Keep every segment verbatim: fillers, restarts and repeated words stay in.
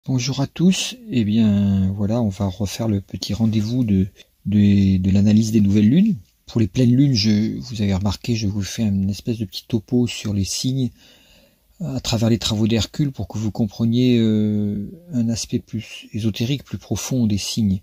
Bonjour à tous, eh bien voilà, on va refaire le petit rendez-vous de, de, de l'analyse des nouvelles lunes. Pour les pleines lunes, je, vous avez remarqué, je vous fais une espèce de petit topo sur les signes à travers les travaux d'Hercule pour que vous compreniez euh, un aspect plus ésotérique, plus profond des signes.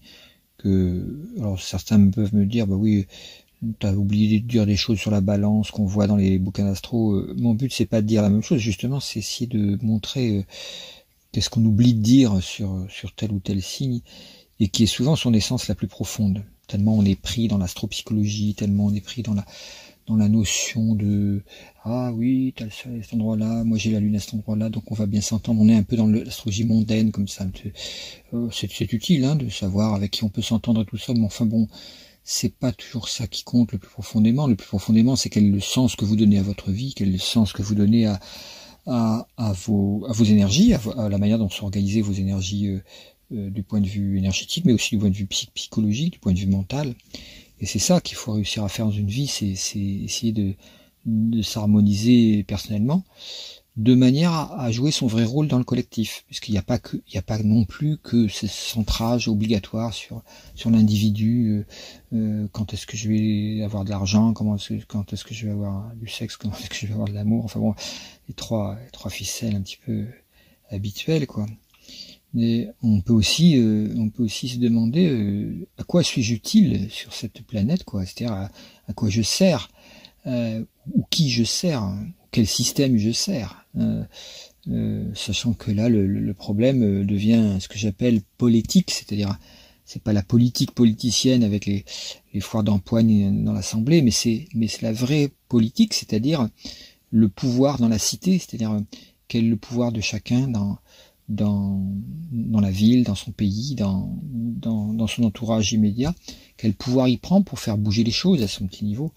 Que, alors certains peuvent me dire, bah oui, t'as oublié de dire des choses sur la balance qu'on voit dans les bouquins d'astro. Mon but c'est pas de dire la même chose, justement, c'est essayer de montrer... Euh, qu'est-ce qu'on oublie de dire sur, sur tel ou tel signe, et qui est souvent son essence la plus profonde. Tellement on est pris dans l'astropsychologie, tellement on est pris dans la, dans la notion de « Ah oui, t'as le soleil à cet endroit-là, moi j'ai la lune à cet endroit-là, donc on va bien s'entendre ». On est un peu dans l'astrologie mondaine, comme ça. C'est utile hein, de savoir avec qui on peut s'entendre et tout ça, mais enfin bon, c'est pas toujours ça qui compte le plus profondément. Le plus profondément, c'est quel est le sens que vous donnez à votre vie, quel est le sens que vous donnez à... À, à, vos, à vos énergies, à, à la manière dont sont organisées vos énergies euh, euh, du point de vue énergétique, mais aussi du point de vue psy psychologique, du point de vue mental. Et c'est ça qu'il faut réussir à faire dans une vie, c'est essayer de, de s'harmoniser personnellement, de manière à, à jouer son vrai rôle dans le collectif, puisqu'il n'y a pas que, il n'y a pas non plus que ce centrage obligatoire sur sur l'individu. Euh, euh, quand est-ce que je vais avoir de l'argent, comment est-ce que, quand est-ce que je vais avoir du sexe, comment est-ce que je vais avoir de l'amour. Enfin bon, les trois les trois ficelles un petit peu habituelles quoi. Mais on peut aussi euh, on peut aussi se demander euh, à quoi suis-je utile sur cette planète quoi, c'est-à-dire à, à quoi je sers, euh, ou qui je sers, hein, quel système je sers. Euh, euh, sachant que là le, le problème devient ce que j'appelle politique, c'est-à-dire c'est pas la politique politicienne avec les, les foires d'empoigne dans l'Assemblée, mais c'est mais c'est la vraie politique, c'est-à-dire le pouvoir dans la cité, c'est-à-dire quel est le pouvoir de chacun dans dans dans la ville, dans son pays, dans dans, dans son entourage immédiat, quel pouvoir il prend pour faire bouger les choses à son petit niveau.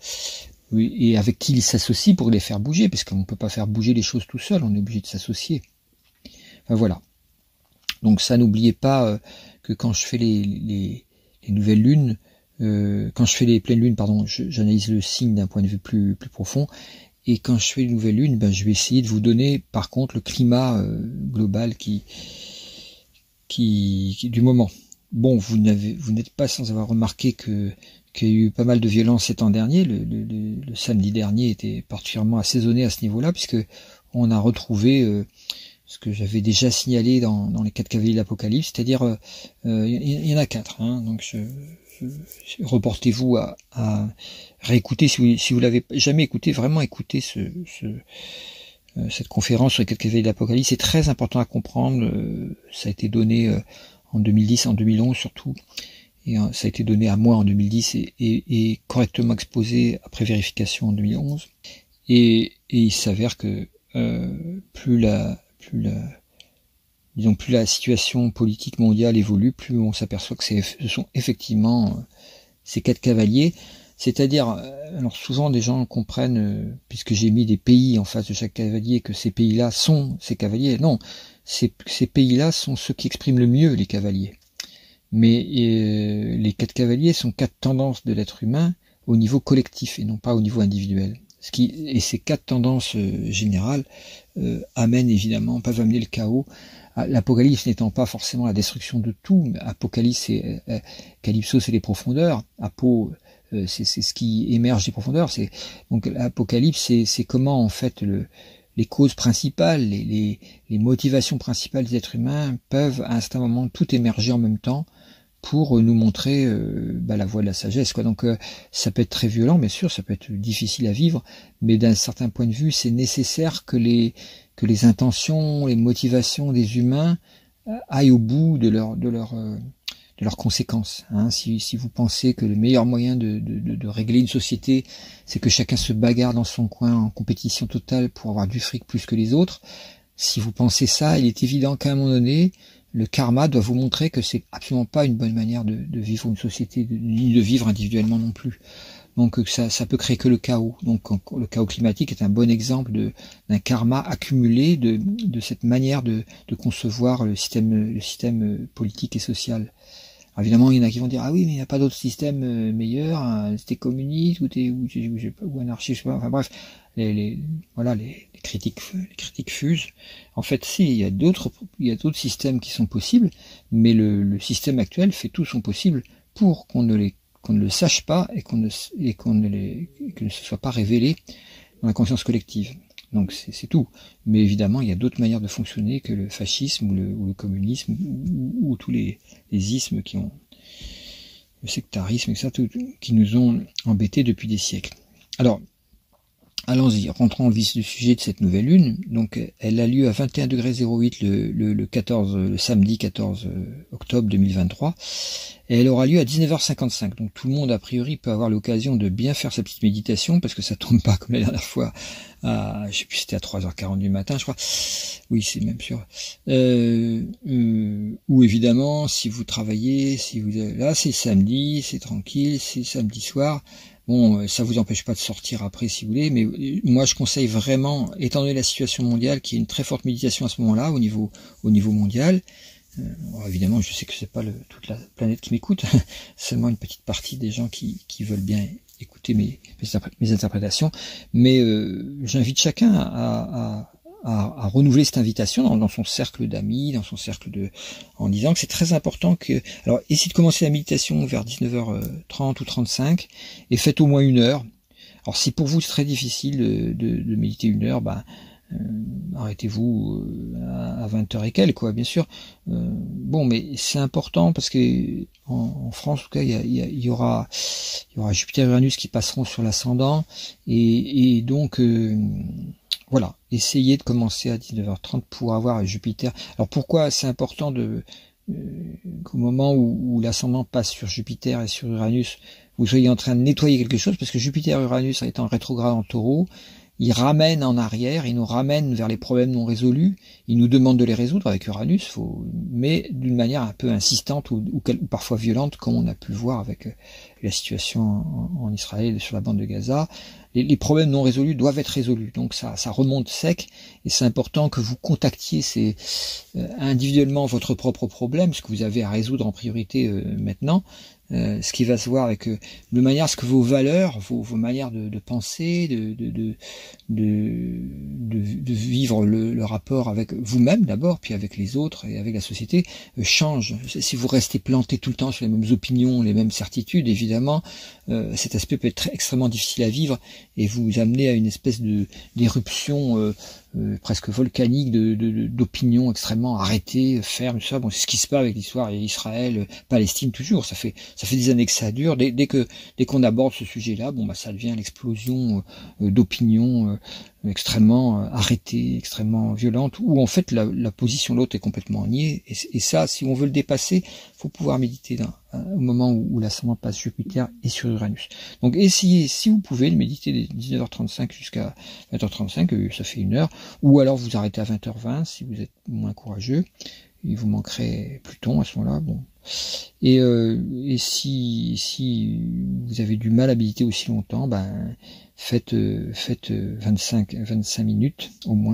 Et avec qui il s'associe pour les faire bouger, parce qu'on ne peut pas faire bouger les choses tout seul, on est obligé de s'associer. Enfin, voilà. Donc ça, n'oubliez pas euh, que quand je fais les, les, les nouvelles lunes, euh, quand je fais les pleines lunes, pardon, j'analyse le signe d'un point de vue plus, plus profond, et quand je fais les nouvelles lunes, ben, je vais essayer de vous donner, par contre, le climat euh, global qui, qui, qui du moment. Bon, vous n'avez, vous n'êtes pas sans avoir remarqué que qu'il y a eu pas mal de violence ces temps derniers. Le, le, le, le samedi dernier était particulièrement assaisonné à ce niveau-là, puisque on a retrouvé euh, ce que j'avais déjà signalé dans, dans les quatre cavaliers de l'Apocalypse, c'est-à-dire euh, euh, il y en a quatre. Hein, donc je, je, je, reportez-vous à, à réécouter si vous si vous l'avez jamais écouté, vraiment écoutez ce, ce euh, cette conférence sur les quatre cavaliers de l'Apocalypse. C'est très important à comprendre. Euh, ça a été donné euh, en deux mille dix, en deux mille onze surtout. Et ça a été donné à moi en deux mille dix et, et, et correctement exposé après vérification en deux mille onze. Et, et il s'avère que euh, plus la, plus la, disons plus la situation politique mondiale évolue, plus on s'aperçoit que ce sont effectivement euh, ces quatre cavaliers. C'est-à-dire, alors souvent des gens comprennent, euh, puisque j'ai mis des pays en face de chaque cavalier, que ces pays-là sont ces cavaliers. Non, ces, ces pays-là sont ceux qui expriment le mieux les cavaliers. Mais euh, les quatre cavaliers sont quatre tendances de l'être humain au niveau collectif et non pas au niveau individuel. Ce qui, et ces quatre tendances euh, générales euh, amènent évidemment, peuvent amener le chaos. L'Apocalypse n'étant pas forcément la destruction de tout, mais Apocalypse, c'est euh, Calypso, c'est les profondeurs. Apo, euh, c'est ce qui émerge des profondeurs. C'est donc l'Apocalypse, c'est comment en fait le les causes principales, les, les, les motivations principales des êtres humains peuvent à un certain moment tout émerger en même temps pour nous montrer euh, bah, la voie de la sagesse, quoi. Donc euh, ça peut être très violent, bien sûr, ça peut être difficile à vivre, mais d'un certain point de vue, c'est nécessaire que les que les intentions, les motivations des humains euh, aillent au bout de leur de leur euh, de leurs conséquences. Hein. Si, si vous pensez que le meilleur moyen de, de, de, de régler une société, c'est que chacun se bagarre dans son coin en compétition totale pour avoir du fric plus que les autres, si vous pensez ça, il est évident qu'à un moment donné, le karma doit vous montrer que c'est absolument pas une bonne manière de, de vivre une société, de, ni de vivre individuellement non plus. Donc ça, ça peut créer que le chaos. Donc le chaos climatique est un bon exemple d'un karma accumulé de, de cette manière de, de concevoir le système, le système politique et social. Alors évidemment, il y en a qui vont dire, ah oui, mais il n'y a pas d'autre système euh, meilleur, hein, c'était communiste, ou t'es, ou, ou, je sais pas, ou anarchiste, je sais pas, enfin bref, les, les, voilà, les, les critiques, les critiques fusent. En fait, si, il y a d'autres, il y a d'autres systèmes qui sont possibles, mais le, le système actuel fait tout son possible pour qu'on ne les, qu'on ne le sache pas et qu'on ne, et qu'on ne les, que ne se soit pas révélé dans la conscience collective. Donc c'est tout. Mais évidemment, il y a d'autres manières de fonctionner que le fascisme ou le, ou le communisme ou, ou, ou tous les, les ismes qui ont le sectarisme et ça, tout, qui nous ont embêtés depuis des siècles. Alors, allons-y, rentrons au vif du sujet de cette nouvelle lune. Donc, elle a lieu à vingt et un degrés zéro huit le, le, le quatorze, le samedi quatorze octobre deux mille vingt-trois. Et elle aura lieu à dix-neuf heures cinquante-cinq. Donc, tout le monde, a priori, peut avoir l'occasion de bien faire sa petite méditation parce que ça tombe pas comme la dernière fois à, je sais plus, c'était à trois heures quarante du matin, je crois. Oui, c'est même sûr. Euh, euh, ou évidemment, si vous travaillez, si vous, là, c'est samedi, c'est tranquille, c'est samedi soir. Bon, ça vous empêche pas de sortir après si vous voulez, mais moi je conseille vraiment, étant donné la situation mondiale, qu'il y ait une très forte méditation à ce moment-là, au niveau, au niveau mondial. Euh, alors évidemment, je sais que c'est pas le, toute la planète qui m'écoute, seulement une petite partie des gens qui, qui veulent bien écouter mes, mes interprétations, mais euh, j'invite chacun à, à À, à renouveler cette invitation dans, dans son cercle d'amis, dans son cercle de, en disant que c'est très important que, alors, essayez de commencer la méditation vers dix-neuf heures trente ou trente-cinq, et faites au moins une heure. Alors, si pour vous c'est très difficile de, de, de méditer une heure, ben, euh, arrêtez-vous à, à vingt heures et quelques, quoi, bien sûr. Euh, bon, mais c'est important parce que, en, en France, en tout cas, il y, a, il y, a, il y aura, il y aura Jupiter et Uranus qui passeront sur l'ascendant, et, et donc, euh, voilà, essayez de commencer à dix-neuf heures trente pour avoir Jupiter. Alors pourquoi c'est important de euh, qu'au moment où, où l'ascendant passe sur Jupiter et sur Uranus, vous soyez en train de nettoyer quelque chose, parce que Jupiter et Uranus étant rétrograde en Taureau, il ramène en arrière, il nous ramène vers les problèmes non résolus, il nous demande de les résoudre avec Uranus, faut, mais d'une manière un peu insistante ou, ou, ou parfois violente, comme on a pu le voir avec la situation en, en Israël sur la bande de Gaza. Les, les problèmes non résolus doivent être résolus, donc ça, ça remonte sec, et c'est important que vous contactiez ces, euh, individuellement votre propre problème, ce que vous avez à résoudre en priorité euh, maintenant. Euh, ce qui va se voir avec euh, de manière à ce que vos valeurs, vos, vos manières de, de penser, de, de, de, de, de, de vivre le, le rapport avec vous-même d'abord, puis avec les autres et avec la société, euh, changent. Si vous restez planté tout le temps sur les mêmes opinions, les mêmes certitudes, évidemment, euh, cet aspect peut être très, extrêmement difficile à vivre et vous amener à une espèce de d'éruption euh, Euh, presque volcanique de, de, d'opinions extrêmement arrêtées, fermes, tout ça. Bon, c'est ce qui se passe avec l'histoire Israël, Palestine, toujours. Ça fait ça fait des années que ça dure. Dès, dès que dès qu'on aborde ce sujet-là, bon bah ça devient l'explosion euh, d'opinions euh, extrêmement euh, arrêtées, extrêmement violentes, où en fait la, la position de l'autre est complètement niée. Et, et ça, si on veut le dépasser, faut pouvoir méditer dans, au moment où, où l'ascendant passe Jupiter et sur Uranus. Donc essayez, si vous pouvez, de méditer de dix-neuf heures trente-cinq jusqu'à vingt heures trente-cinq, ça fait une heure, ou alors vous arrêtez à vingt heures vingt si vous êtes moins courageux, il vous manquerait Pluton à ce moment-là. Bon. Et, euh, et si, si vous avez du mal à méditer aussi longtemps, ben faites, faites vingt-cinq, vingt-cinq minutes au moins,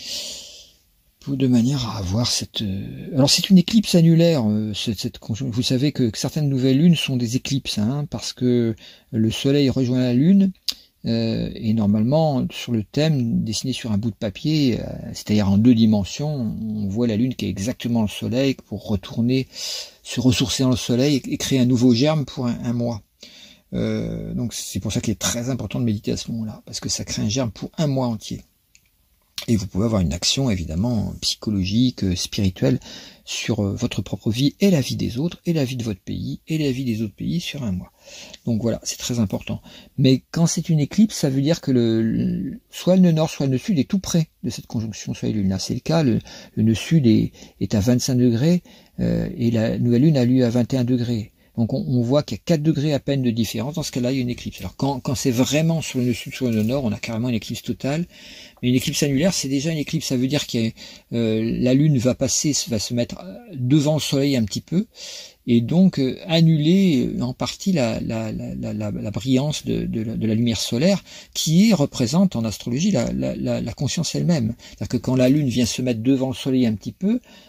de manière à avoir cette... Alors c'est une éclipse annulaire, cette, cette conjonction. Vous savez que, que certaines nouvelles lunes sont des éclipses, hein, parce que le soleil rejoint la lune, euh, et normalement sur le thème dessiné sur un bout de papier, euh, c'est-à-dire en deux dimensions, on voit la lune qui est exactement le soleil pour retourner, se ressourcer dans le soleil et, et créer un nouveau germe pour un, un mois. Euh, donc c'est pour ça qu'il est très important de méditer à ce moment-là, parce que ça crée un germe pour un mois entier. Et vous pouvez avoir une action évidemment psychologique, spirituelle sur votre propre vie et la vie des autres, et la vie de votre pays, et la vie des autres pays sur un mois. Donc voilà, c'est très important. Mais quand c'est une éclipse, ça veut dire que le, le soit le nœud nord, soit le nœud sud est tout près de cette conjonction soleil-lune. Là, c'est le cas, le, le nœud sud est, est à vingt-cinq degrés, euh, et la nouvelle lune a lieu à vingt et un degrés. Donc on, on voit qu'il y a quatre degrés à peine de différence. Dans ce cas-là, il y a une éclipse. Alors quand, quand c'est vraiment sur le nœud sud, sur le nœud nord, on a carrément une éclipse totale. Mais une éclipse annulaire, c'est déjà une éclipse. Ça veut dire que euh, la lune va passer, va se mettre devant le soleil un petit peu, et donc euh, annuler en partie la, la, la, la, la, la brillance de, de, la, de la lumière solaire, qui est, représente en astrologie la, la, la, la conscience elle-même. C'est-à-dire que quand la lune vient se mettre devant le soleil un petit peu,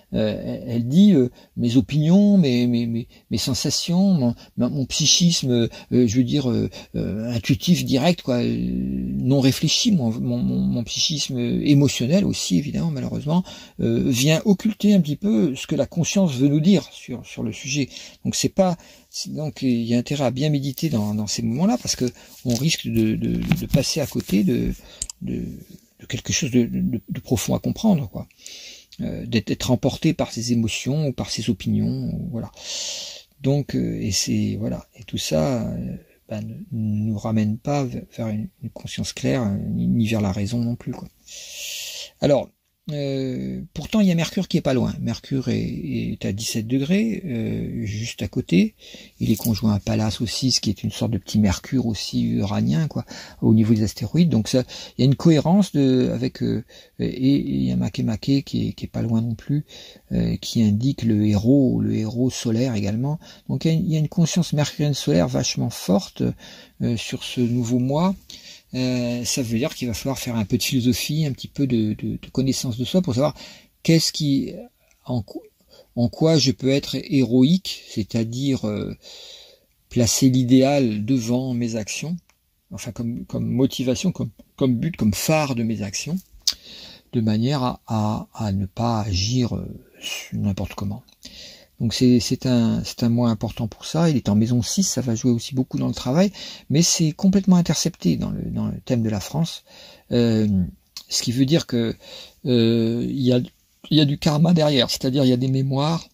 Euh, elle dit euh, mes opinions, mes, mes, mes, mes sensations, mon, mon psychisme, euh, je veux dire euh, euh, intuitif, direct, quoi, euh, non réfléchi, mon, mon, mon psychisme émotionnel aussi, évidemment, malheureusement, euh, vient occulter un petit peu ce que la conscience veut nous dire sur sur le sujet. Donc c'est pas donc il y a intérêt à bien méditer dans, dans ces moments-là, parce que on risque de, de, de passer à côté de, de, de quelque chose de, de, de profond à comprendre, quoi. Euh, d'être emporté par ses émotions ou par ses opinions, ou, voilà. Donc euh, et c'est voilà et tout ça euh, ben, ne nous ramène pas vers une, une conscience claire, ni, ni vers la raison non plus, quoi. Alors Euh, pourtant il y a Mercure qui est pas loin. Mercure est, est à dix-sept degrés, euh, juste à côté. Il est conjoint à Pallas aussi, ce qui est une sorte de petit Mercure aussi uranien, quoi, au niveau des astéroïdes. Donc ça, il y a une cohérence de avec euh, et il y a Makemake qui est, qui est pas loin non plus, euh, qui indique le héros, le héros solaire également. Donc il y a une, il y a une conscience mercurienne solaire vachement forte euh, sur ce nouveau mois. Euh, ça veut dire qu'il va falloir faire un peu de philosophie, un petit peu de, de, de connaissance de soi pour savoir qu'est-ce qui, en, en quoi je peux être héroïque, c'est-à-dire euh, placer l'idéal devant mes actions, enfin comme, comme motivation, comme, comme but, comme phare de mes actions, de manière à, à, à ne pas agir euh, n'importe comment. Donc c'est c'est un c'est un mois important pour ça. Il est en maison six, ça va jouer aussi beaucoup dans le travail, mais c'est complètement intercepté dans le dans le thème de la France, euh, ce qui veut dire que euh, il y a il y a du karma derrière, c'est-à-dire il y a des mémoires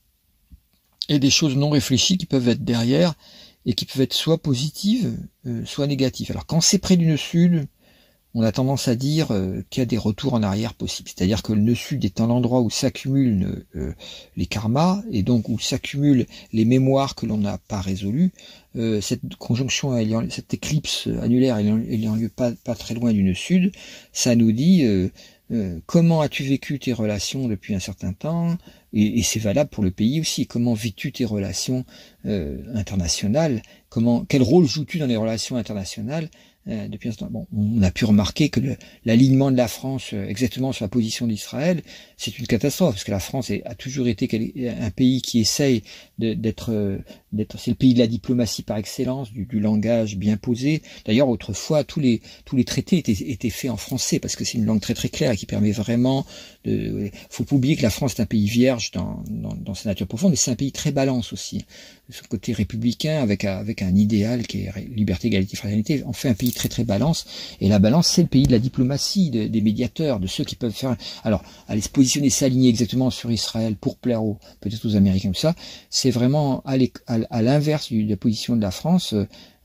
et des choses non réfléchies qui peuvent être derrière et qui peuvent être soit positives, euh, soit négatives. Alors quand c'est près du nœud sud, on a tendance à dire euh, qu'il y a des retours en arrière possibles. C'est-à-dire que le nœud sud étant l'endroit où s'accumulent euh, les karmas, et donc où s'accumulent les mémoires que l'on n'a pas résolues, euh, cette conjonction, ayant, cette éclipse annulaire ayant, ayant lieu pas, pas très loin du nœud sud, ça nous dit euh, euh, comment as-tu vécu tes relations depuis un certain temps, et, et c'est valable pour le pays aussi, comment vis-tu tes relations euh, internationales, comment, quel rôle joues-tu dans les relations internationales. Euh, depuis un instant. Bon, on a pu remarquer que le, l'alignement de la France euh, exactement sur la position d'Israël, c'est une catastrophe, parce que la France est, a toujours été un pays qui essaye de, d'être, euh, d'être, c'est le pays de la diplomatie par excellence, du, du langage bien posé. D'ailleurs, autrefois, tous les tous les traités étaient, étaient faits en français, parce que c'est une langue très très claire et qui permet vraiment de. Faut pas oublier que la France est un pays vierge dans, dans, dans sa nature profonde, mais c'est un pays très balance aussi. De son côté républicain, avec avec un idéal qui est liberté, égalité, fraternité, en fait un pays très très balance, et la balance c'est le pays de la diplomatie, de, des médiateurs, de ceux qui peuvent faire, alors aller se positionner, s'aligner exactement sur Israël pour plaire aux, peut-être aux Américains, tout ça, c'est vraiment aller à, à l'inverse de la position de la France,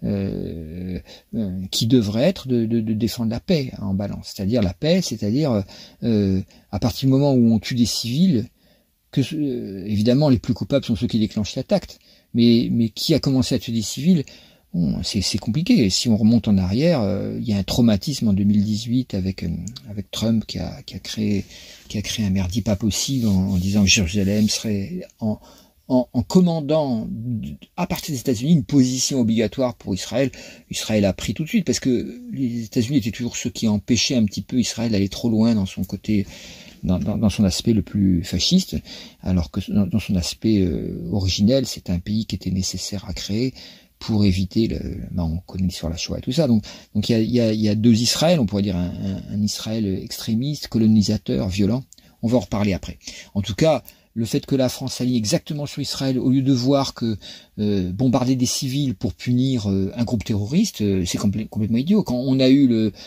euh, euh, qui devrait être de, de, de défendre la paix en balance, c'est-à-dire la paix, c'est-à-dire euh, à partir du moment où on tue des civils, que euh, évidemment les plus coupables sont ceux qui déclenchent l'attaque, mais, mais qui a commencé à tuer des civils? Bon, c'est, c'est compliqué. Si on remonte en arrière, euh, il y a un traumatisme en deux mille dix-huit avec euh, avec Trump qui a qui a créé qui a créé un merdier pas possible en, en disant que Jérusalem serait en en, en commandant à partir des États-Unis une position obligatoire pour Israël. Israël a pris tout de suite parce que les États-Unis étaient toujours ceux qui empêchaient un petit peu Israël d'aller trop loin dans son côté. Dans, dans, dans son aspect le plus fasciste, alors que dans, dans son aspect euh, originel, c'est un pays qui était nécessaire à créer pour éviter le, ben on connaît l'histoire de la Shoah et tout ça. Donc, donc il y a, il y a, il y a deux Israël, on pourrait dire un, un, un Israël extrémiste, colonisateur, violent. On va en reparler après. En tout cas, le fait que la France s'aligne exactement sur Israël, au lieu de voir que euh, bombarder des civils pour punir euh, un groupe terroriste, euh, c'est complè- complètement idiot. Quand on a eu le,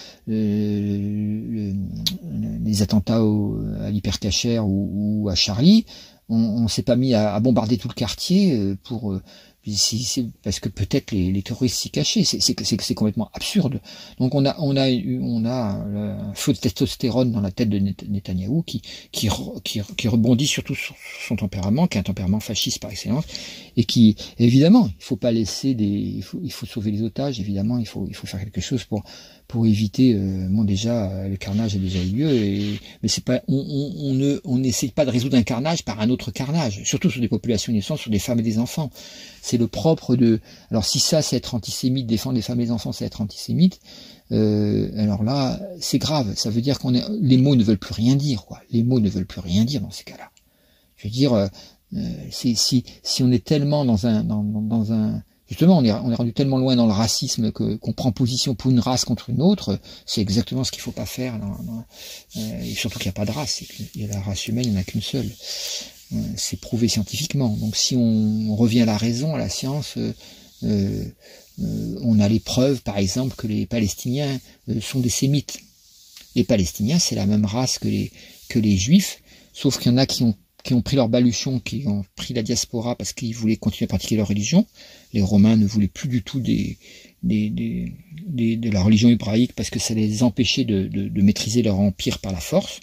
le, le, les attentats au, à l'Hypercacher ou, ou à Charlie, on, on s'est pas mis à, à bombarder tout le quartier euh, pour... Euh, C'est, c'est parce que peut-être les, les terroristes s'y cachaient, c'est, c'est, c'est, c'est complètement absurde. Donc on a, on a, on a un feu de testostérone dans la tête de Netanyahou qui, qui, qui, qui rebondit surtout sur son tempérament, qui est un tempérament fasciste par excellence, et qui, évidemment, il faut pas laisser des, il faut, il faut sauver les otages, évidemment, il faut, il faut faire quelque chose pour, pour éviter, euh, bon déjà le carnage a déjà eu lieu, et, mais c'est pas, on, on, on ne, on n'essaie pas de résoudre un carnage par un autre carnage, surtout sur des populations innocentes, sur des femmes et des enfants. C'est le propre de... Alors si ça, c'est être antisémite, défendre les femmes et les enfants, c'est être antisémite, euh, alors là, c'est grave. Ça veut dire qu'on est... Les mots ne veulent plus rien dire, quoi. Les mots ne veulent plus rien dire dans ces cas-là. Je veux dire, euh, si, si, si on est tellement dans un, dans, dans un, justement, on est, on est rendu tellement loin dans le racisme que qu'on prend position pour une race contre une autre, c'est exactement ce qu'il faut pas faire. Dans, dans, euh, et surtout qu'il n'y a pas de race, il y a la race humaine, il n'y en a qu'une seule. Euh, c'est prouvé scientifiquement. Donc si on revient à la raison, à la science, euh, euh, euh, on a les preuves, par exemple, que les Palestiniens euh, sont des Sémites. Les Palestiniens, c'est la même race que les que les Juifs, sauf qu'il y en a qui ont qui ont pris leur baluchon, qui ont pris la diaspora parce qu'ils voulaient continuer à pratiquer leur religion. Les Romains ne voulaient plus du tout des, des, des, des, de la religion hébraïque parce que ça les empêchait de, de, de maîtriser leur empire par la force.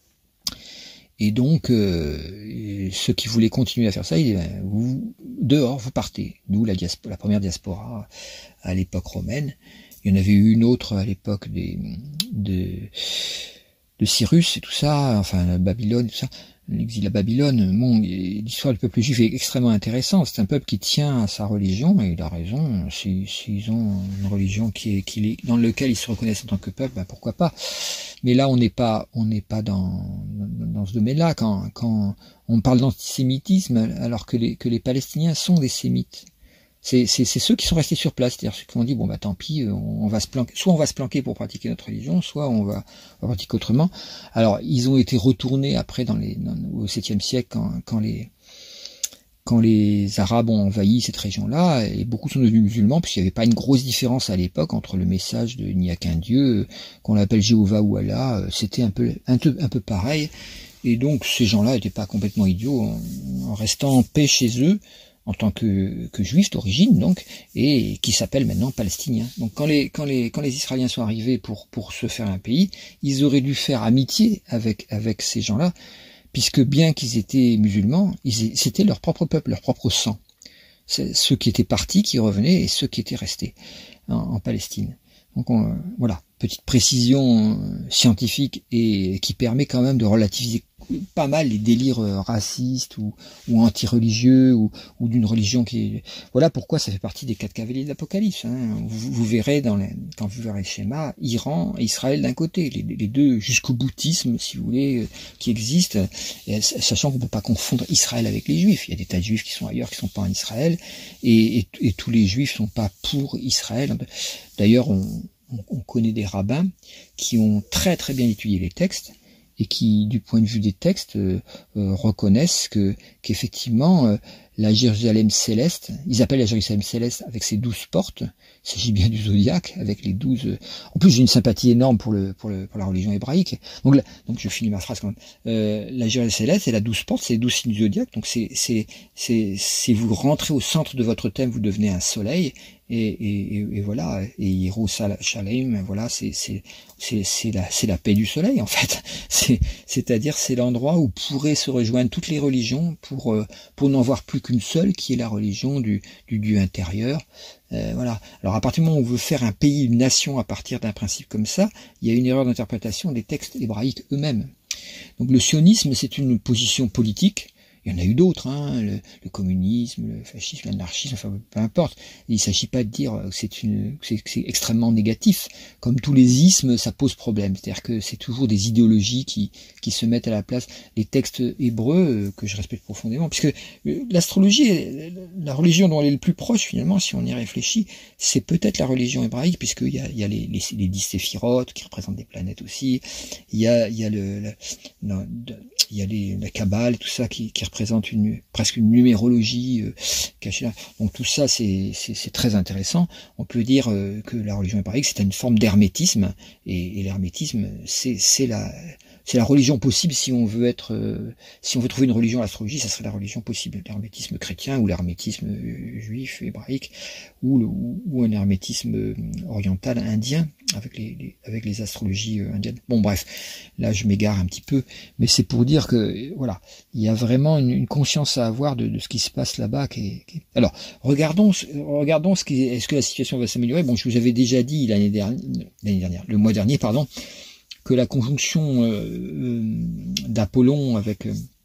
Et donc, euh, ceux qui voulaient continuer à faire ça, ils, vous, dehors, vous partez. Nous, la, diaspora, la première diaspora à l'époque romaine, il y en avait eu une autre à l'époque des, de, de Cyrus et tout ça, enfin Babylone, tout ça. L'exil à Babylone, bon, l'histoire du peuple juif est extrêmement intéressante. C'est un peuple qui tient à sa religion, et il a raison. S'ils si, ont une religion qui est, qui est, dans laquelle ils se reconnaissent en tant que peuple, ben pourquoi pas. Mais là, on n'est pas, on n'est pas dans, dans ce domaine-là. Quand, quand on parle d'antisémitisme, alors que les, que les Palestiniens sont des sémites. C'est, c'est, c'est ceux qui sont restés sur place, c'est-à-dire ceux qui ont dit bon bah tant pis, on, on va se planquer, soit on va se planquer pour pratiquer notre religion, soit on va, on va pratiquer autrement. Alors ils ont été retournés après dans les, dans, au septième siècle quand, quand les quand les Arabes ont envahi cette région-là, et beaucoup sont devenus musulmans puisqu'il n'y avait pas une grosse différence à l'époque entre le message de il n'y a qu'un Dieu, qu'on l'appelle Jéhovah ou Allah, c'était un peu un peu un peu pareil. Et donc ces gens-là n'étaient pas complètement idiots en, en restant en paix chez eux, en tant que, que juifs d'origine, donc, et qui s'appellent maintenant palestiniens. Donc quand les, quand les, quand les Israéliens sont arrivés pour, pour se faire un pays, ils auraient dû faire amitié avec, avec ces gens-là, puisque bien qu'ils étaient musulmans, ils, c'était leur propre peuple, leur propre sang. C'est ceux qui étaient partis, qui revenaient, et ceux qui étaient restés en, en Palestine. Donc on, voilà, petite précision scientifique et qui permet quand même de relativiser pas mal les délires racistes ou, ou anti-religieux ou, ou d'une religion qui est... Voilà pourquoi ça fait partie des quatre cavaliers de l'Apocalypse. Hein. Vous, vous verrez, dans les, quand vous verrez le schéma, Iran et Israël d'un côté, les, les deux jusqu'au bouddhisme, si vous voulez, qui existent, et, sachant qu'on ne peut pas confondre Israël avec les Juifs. Il y a des tas de Juifs qui sont ailleurs, qui ne sont pas en Israël, et, et, et tous les Juifs ne sont pas pour Israël. D'ailleurs, on, on, on connaît des rabbins qui ont très très bien étudié les textes, et qui, du point de vue des textes, euh, euh, reconnaissent que qu'effectivement euh, la Jérusalem céleste, ils appellent la Jérusalem céleste avec ses douze portes, il s'agit bien du zodiaque, avec les douze... Euh, en plus, j'ai une sympathie énorme pour le pour le pour la religion hébraïque. Donc, là, donc je finis ma phrase quand même. Euh, la Jérusalem céleste, elle a douze portes, c'est les douze signes du zodiaque. Donc, c'est c'est c'est si vous rentrez au centre de votre thème, vous devenez un soleil. Et, et, et voilà, et Yerushalayim, voilà, c'est c'est c'est c'est la c'est la paix du soleil en fait. C'est c'est-à-dire c'est l'endroit où pourraient se rejoindre toutes les religions pour euh, pour n'en voir plus qu'une seule, qui est la religion du du Dieu intérieur. Euh, voilà. Alors à partir du moment où on veut faire un pays, une nation à partir d'un principe comme ça, il y a une erreur d'interprétation des textes hébraïques eux-mêmes. Donc le sionisme, c'est une position politique. Il y en a eu d'autres, hein, le, le communisme, le fascisme, l'anarchisme, enfin peu importe. Il ne s'agit pas de dire que c'est une, que c'est, que c'est extrêmement négatif. Comme tous les ismes, ça pose problème. C'est-à-dire que c'est toujours des idéologies qui, qui se mettent à la place. Les textes hébreux, que je respecte profondément, puisque l'astrologie, la religion dont elle est le plus proche finalement, si on y réfléchit, c'est peut-être la religion hébraïque, puisqu'il y a, il y a les, les, les dix séphirotes qui représentent des planètes aussi. Il y a, il y a le, le, le il y a les, la Kabbale, tout ça qui, qui représente une, presque une numérologie euh, cachée là. Donc tout ça, c'est, c'est, c'est très intéressant. On peut dire euh, que la religion hébraïque, c'est une forme d'hermétisme, et, et l'hermétisme, c'est, c'est la... c'est la religion possible si on veut être, euh, si on veut trouver une religion à l'astrologie, ça serait la religion possible, l'hermétisme chrétien ou l'hermétisme juif, hébraïque, ou, le, ou, ou un hermétisme oriental indien avec les, les avec les astrologies indiennes. Bon bref, là je m'égare un petit peu, mais c'est pour dire que voilà, il y a vraiment une, une conscience à avoir de, de ce qui se passe là-bas. Qui est, qui est... Alors regardons, regardons ce qui, est-ce que la situation va s'améliorer. Bon, je vous avais déjà dit l'année dernière, l'année dernière, le mois dernier, pardon, que la conjonction euh, d'Apollon avec euh,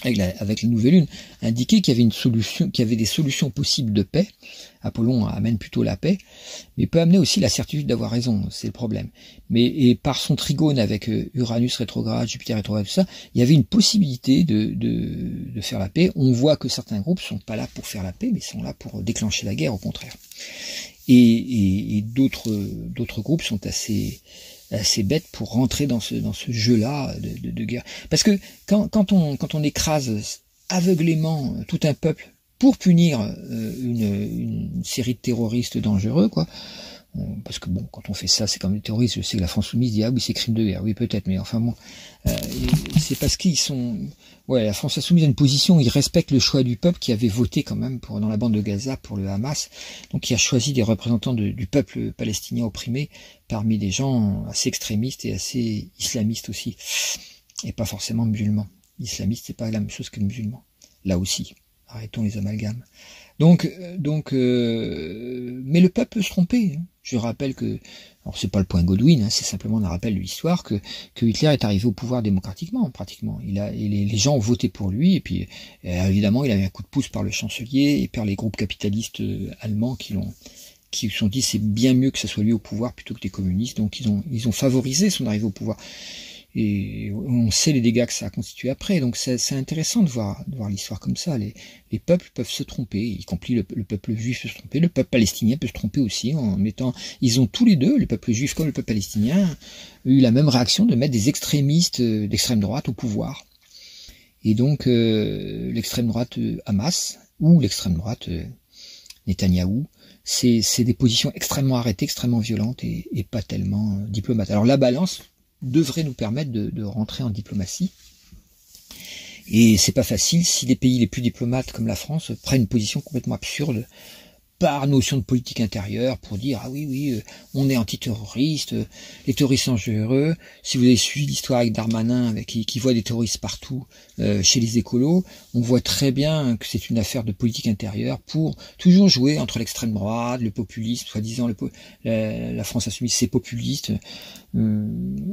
avec la, avec la nouvelle lune, indiquait qu'il y avait une solution, qu'il y avait des solutions possibles de paix. Apollon amène plutôt la paix, mais peut amener aussi la certitude d'avoir raison, c'est le problème. Mais et par son trigone avec Uranus rétrograde, Jupiter rétrograde, tout ça, il y avait une possibilité de, de, de faire la paix. On voit que certains groupes sont pas là pour faire la paix, mais sont là pour déclencher la guerre, au contraire. Et, et, et d'autres, d'autres groupes sont assez assez bêtes pour rentrer dans ce dans ce jeu-là de, de, de guerre. Parce que quand, quand on quand on écrase aveuglément tout un peuple pour punir euh, une, une série de terroristes dangereux, quoi. Parce que bon, quand on fait ça, c'est comme les terroristes. Je sais que la France soumise dit ah oui, c'est crime de guerre. Oui, peut-être, mais enfin bon, euh, c'est parce qu'ils sont. Ouais, la France soumise a une position. Ils respectent le choix du peuple qui avait voté quand même pour dans la bande de Gaza pour le Hamas, donc qui a choisi des représentants de, du peuple palestinien opprimé parmi des gens assez extrémistes et assez islamistes aussi, et pas forcément musulmans. Islamiste, c'est pas la même chose que musulman. Là aussi, arrêtons les amalgames. Donc, donc, euh, mais le peuple peut se tromper. Hein. Je rappelle que, alors c'est pas le point Godwin, hein, c'est simplement un rappel de l'histoire que, que Hitler est arrivé au pouvoir démocratiquement, pratiquement. Il a, et les, les gens ont voté pour lui, et puis euh, évidemment, il a eu un coup de pouce par le chancelier et par les groupes capitalistes euh, allemands qui l'ont, qui se sont dit c'est bien mieux que ce soit lui au pouvoir plutôt que des communistes. Donc ils ont, ils ont favorisé son arrivée au pouvoir. Et on sait les dégâts que ça a constitué après, donc c'est intéressant de voir, de voir l'histoire comme ça. Les, les peuples peuvent se tromper, y compris le, le peuple juif peut se tromper, le peuple palestinien peut se tromper aussi en mettant. Ils ont tous les deux, le peuple juif comme le peuple palestinien, eu la même réaction de mettre des extrémistes d'extrême droite au pouvoir. Et donc euh, l'extrême droite euh, Hamas ou l'extrême droite euh, Netanyahou, c'est des positions extrêmement arrêtées, extrêmement violentes et, et pas tellement euh, diplomates. Alors la balance devrait nous permettre de, de rentrer en diplomatie. Et c'est pas facile si les pays les plus diplomates comme la France prennent une position complètement absurde par notion de politique intérieure pour dire ah oui oui on est antiterroriste, les terroristes sont dangereux. Si vous avez suivi l'histoire avec Darmanin avec qui, qui voit des terroristes partout euh, chez les écolos, on voit très bien que c'est une affaire de politique intérieure pour toujours jouer entre l'extrême droite, le populisme, soi-disant le la, la France insoumise c'est populiste. Euh,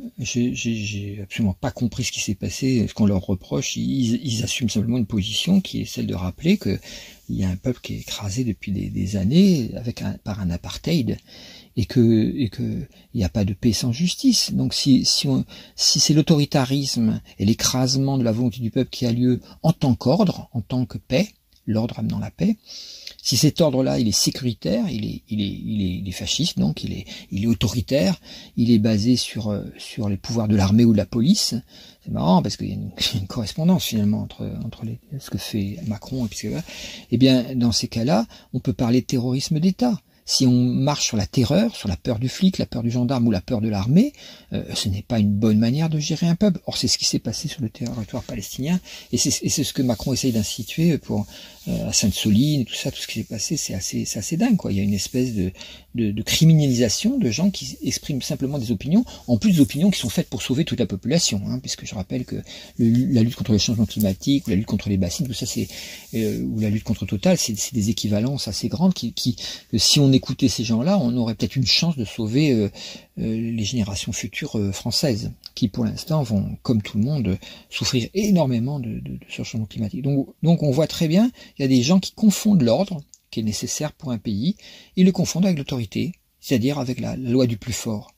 j'ai absolument pas compris ce qui s'est passé, ce qu'on leur reproche. Ils, ils assument simplement une position qui est celle de rappeler que il y a un peuple qui est écrasé depuis des, des années avec un, par un apartheid et que et que il n'y a pas de paix sans justice. Donc si si, on, si c'est l'autoritarisme et l'écrasement de la volonté du peuple qui a lieu en tant qu'ordre, en tant que paix, l'ordre amenant la paix. Si cet ordre-là, il est sécuritaire, il est, il est, il est, il est fasciste, donc il est, il est autoritaire, il est basé sur, euh, sur les pouvoirs de l'armée ou de la police. C'est marrant parce qu'il y a une, une correspondance finalement entre, entre les, ce que fait Macron et puis ce que, eh bien, dans ces cas-là, on peut parler de terrorisme d'État. Si on marche sur la terreur, sur la peur du flic, la peur du gendarme ou la peur de l'armée, euh, ce n'est pas une bonne manière de gérer un peuple. Or, c'est ce qui s'est passé sur le territoire palestinien, et c'est ce que Macron essaye d'instituer pour euh, à Sainte-Soline, tout ça, tout ce qui s'est passé, c'est assez, c'est assez dingue, quoi. Il y a une espèce de, de, de criminalisation de gens qui expriment simplement des opinions, en plus des opinions qui sont faites pour sauver toute la population, hein, puisque je rappelle que le, la lutte contre le changement climatique, ou la lutte contre les bassines, tout ça, c'est euh, ou la lutte contre Total, c'est des équivalences assez grandes qui, qui si on écoutait ces gens-là, on aurait peut-être une chance de sauver euh, euh, les générations futures euh, françaises, qui pour l'instant vont, comme tout le monde, souffrir énormément de, de, de ce changement climatique. Donc, donc on voit très bien, il y a des gens qui confondent l'ordre, qui est nécessaire pour un pays, et le confondent avec l'autorité, c'est-à-dire avec la, la loi du plus fort.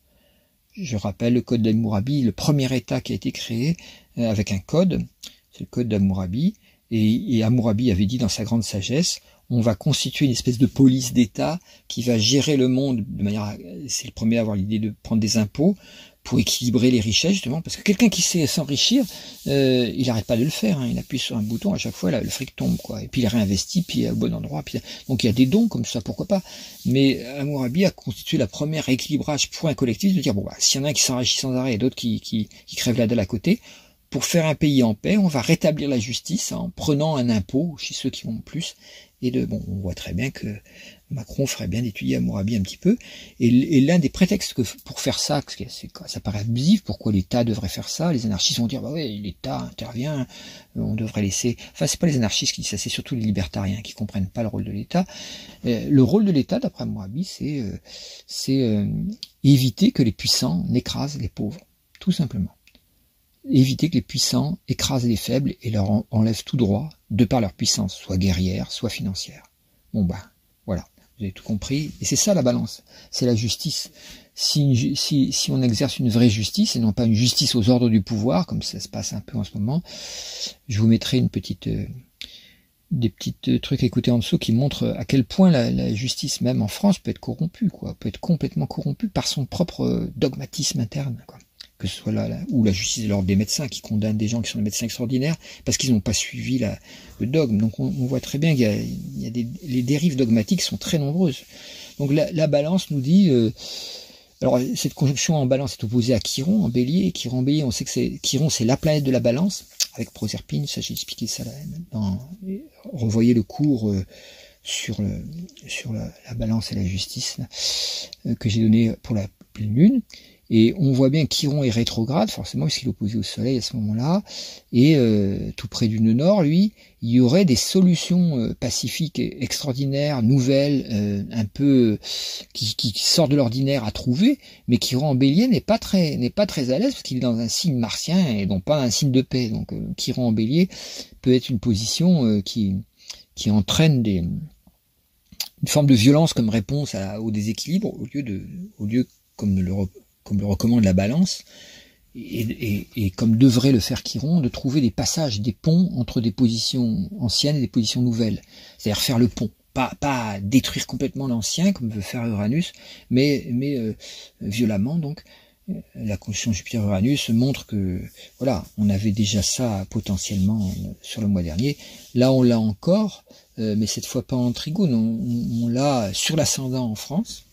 Je rappelle le code d'Hammurabi, le premier État qui a été créé euh, avec un code, c'est le code d'Hammurabi, et, et Hammurabi avait dit dans sa grande sagesse, on va constituer une espèce de police d'État qui va gérer le monde de manière, c'est le premier à avoir l'idée de prendre des impôts pour équilibrer les richesses justement, parce que quelqu'un qui sait s'enrichir, euh, il n'arrête pas de le faire, hein, il appuie sur un bouton, à chaque fois là, le fric tombe, quoi, et puis il réinvestit, puis au bon endroit, puis donc il y a des dons comme ça, pourquoi pas. Mais Hammurabi a constitué la première équilibrage pour un collectif de dire bon bah s'il y en a un qui s'enrichit sans arrêt et d'autres qui, qui, qui crèvent la dalle à côté, pour faire un pays en paix, on va rétablir la justice en prenant un impôt chez ceux qui ont plus. Et de, bon, on voit très bien que Macron ferait bien d'étudier Hammurabi un petit peu. Et, et l'un des prétextes que, pour faire ça, parce que ça paraît abusif, pourquoi l'État devrait faire ça? Les anarchistes vont dire, bah ouais, l'État intervient, on devrait laisser... Enfin, c'est pas les anarchistes qui disent ça, c'est surtout les libertariens qui comprennent pas le rôle de l'État. Euh, le rôle de l'État, d'après Hammurabi, c'est euh, c'est euh, éviter que les puissants n'écrasent les pauvres, tout simplement. éviter que les puissants écrasent les faibles et leur en, enlèvent tout droit, de par leur puissance, soit guerrière, soit financière. Bon ben, voilà, vous avez tout compris. Et c'est ça la balance, c'est la justice. Si, si, si on exerce une vraie justice, et non pas une justice aux ordres du pouvoir, comme ça se passe un peu en ce moment, je vous mettrai une petite... Euh, des petits trucs à écouter en dessous qui montrent à quel point la, la justice, même en France, peut être corrompue, quoi, peut être complètement corrompue par son propre dogmatisme interne, quoi. Que ce soit là, là ou la justice de l'ordre des médecins qui condamnent des gens qui sont des médecins extraordinaires parce qu'ils n'ont pas suivi la, le dogme. Donc on, on voit très bien qu'il y a, il y a des, les dérives dogmatiques sont très nombreuses. Donc la, la balance nous dit... Euh, alors cette conjonction en balance est opposée à Chiron en bélier. Chiron en bélier, on sait que c'est Chiron, c'est la planète de la balance, avec Proserpine, ça j'ai expliqué ça là, dans, revoyez le cours euh, sur, le, sur la, la balance et la justice là, euh, que j'ai donné pour la pleine lune. Et on voit bien que Chiron est rétrograde, forcément, puisqu'il est opposé au Soleil à ce moment-là. Et euh, tout près du nœud nord, lui, il y aurait des solutions euh, pacifiques extraordinaires, nouvelles, euh, un peu qui, qui sortent de l'ordinaire à trouver. Mais Chiron en bélier n'est pas très n'est pas très à l'aise, parce qu'il est dans un signe martien et non pas un signe de paix. Donc euh, Chiron en bélier peut être une position euh, qui, qui entraîne des, une forme de violence comme réponse à, au déséquilibre, au lieu de au lieu comme le comme le recommande la balance, et, et, et comme devrait le faire Chiron, de trouver des passages, des ponts entre des positions anciennes et des positions nouvelles. C'est-à-dire faire le pont. Pas, pas détruire complètement l'ancien, comme veut faire Uranus, mais, mais euh, violemment, donc. La conjonction Jupiter-Uranus montre que, voilà, on avait déjà ça potentiellement sur le mois dernier. Là, on l'a encore, euh, mais cette fois pas en trigone, on, on l'a sur l'ascendant en France.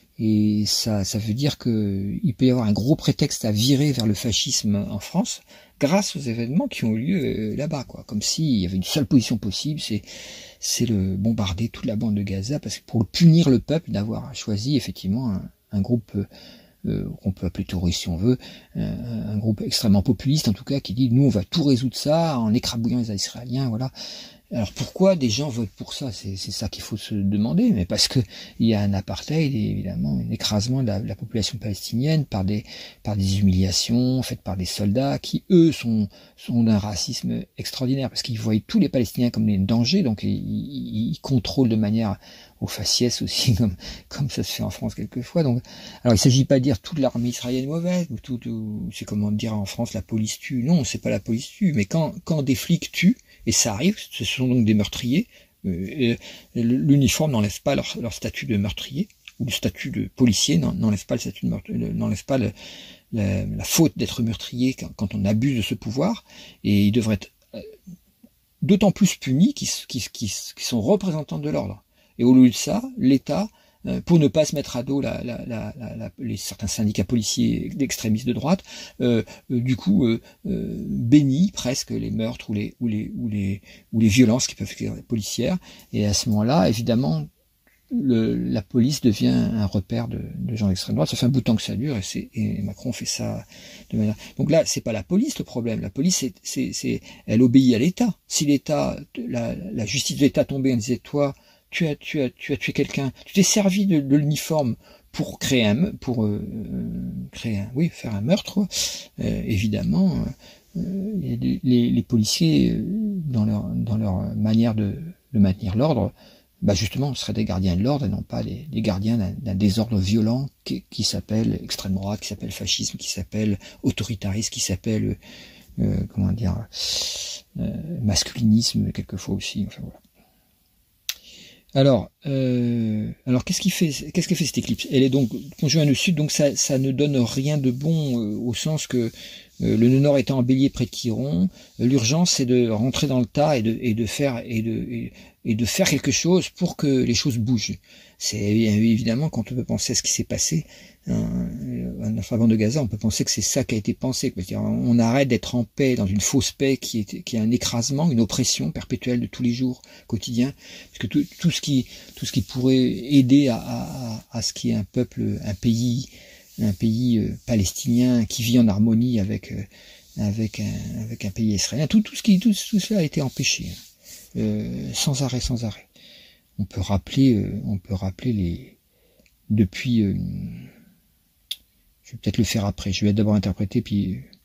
Et ça, ça veut dire que il peut y avoir un gros prétexte à virer vers le fascisme en France grâce aux événements qui ont eu lieu là-bas, quoi. Comme s'il y avait une seule position possible, c'est c'est le bombarder toute la bande de Gaza, parce que pour punir le peuple d'avoir choisi effectivement un, un groupe euh, qu'on peut appeler terroriste si on veut, un, un groupe extrêmement populiste en tout cas, qui dit nous on va tout résoudre ça en écrabouillant les Israéliens, voilà. Alors pourquoi des gens votent pour ça? C'est ça qu'il faut se demander, mais parce que il y a un apartheid et évidemment un écrasement de la, de la population palestinienne par des par des humiliations faites par des soldats qui eux sont sont d'un racisme extraordinaire, parce qu'ils voient tous les Palestiniens comme des dangers, donc ils, ils, ils contrôlent de manière au faciès aussi, comme comme ça se fait en France quelquefois. Donc alors il s'agit pas de dire toute l'armée israélienne est mauvaise, ou tout, tout c'est comment dire en France la police tue. Non, c'est pas la police tue, mais quand quand des flics tuent, et ça arrive, ce sont donc des meurtriers, euh, l'uniforme n'enlève pas leur, leur statut de meurtrier, ou le statut de policier n'enlève pas le statut de meurtrier, n'enlève pas le, la, la faute d'être meurtrier quand, quand on abuse de ce pouvoir, et ils devraient être euh, d'autant plus punis qu'ils qui, qui, qui sont représentants de l'ordre. Et au lieu de ça, l'État, pour ne pas se mettre à dos la, la, la, la, la, les, certains syndicats policiers d'extrémistes de droite, euh, euh, du coup euh, euh, bénit presque les meurtres ou les ou les ou les ou les violences qui peuvent être policières. Et à ce moment-là, évidemment, le, la police devient un repère de, de gens d'extrême droite. Ça fait un bout de temps que ça dure, et, c'est, et Macron fait ça de manière. Donc là, c'est pas la police le problème. La police, c'est, c'est, c'est elle obéit à l'État. Si l'État, la, la justice de l'État tombait et disait toi, tu as, tu as, tu as tué quelqu'un, tu t'es servi de, de l'uniforme pour créer un, pour euh, créer un, oui, faire un meurtre, euh, évidemment, euh, les, les, les policiers, dans leur, dans leur manière de, de maintenir l'ordre, bah justement, seraient des gardiens de l'ordre et non pas les, les gardiens d'un désordre violent qui, qui s'appelle extrême droite, qui s'appelle fascisme, qui s'appelle autoritarisme, qui s'appelle, euh, comment dire, euh, masculinisme quelquefois aussi, enfin voilà. Alors, euh, alors qu'est-ce qui fait, qu'est-ce qui fait cette éclipse? Elle est donc conjointe au sud, donc ça, ça ne donne rien de bon euh, au sens que euh, le nœud nord étant en bélier près de Chiron, euh, l'urgence c'est de rentrer dans le tas et de, et de faire et de, et, et de faire quelque chose pour que les choses bougent. C'est évidemment quand on peut penser à ce qui s'est passé hein, en avant de Gaza, on peut penser que c'est ça qui a été pensé. C'est-à-dire, on arrête d'être en paix dans une fausse paix qui est, qui est un écrasement, une oppression perpétuelle de tous les jours quotidiens, parce que tout, tout ce qui, tout ce qui pourrait aider à, à, à ce qu'il y ait un peuple, un pays, un pays euh, palestinien qui vit en harmonie avec euh, avec un, avec un pays israélien, tout, tout ce qui, tout, tout cela a été empêché, euh, sans arrêt, sans arrêt. On peut rappeler, euh, on peut rappeler les depuis. Euh, je vais peut-être le faire après. Je vais d'abord interpréter, puis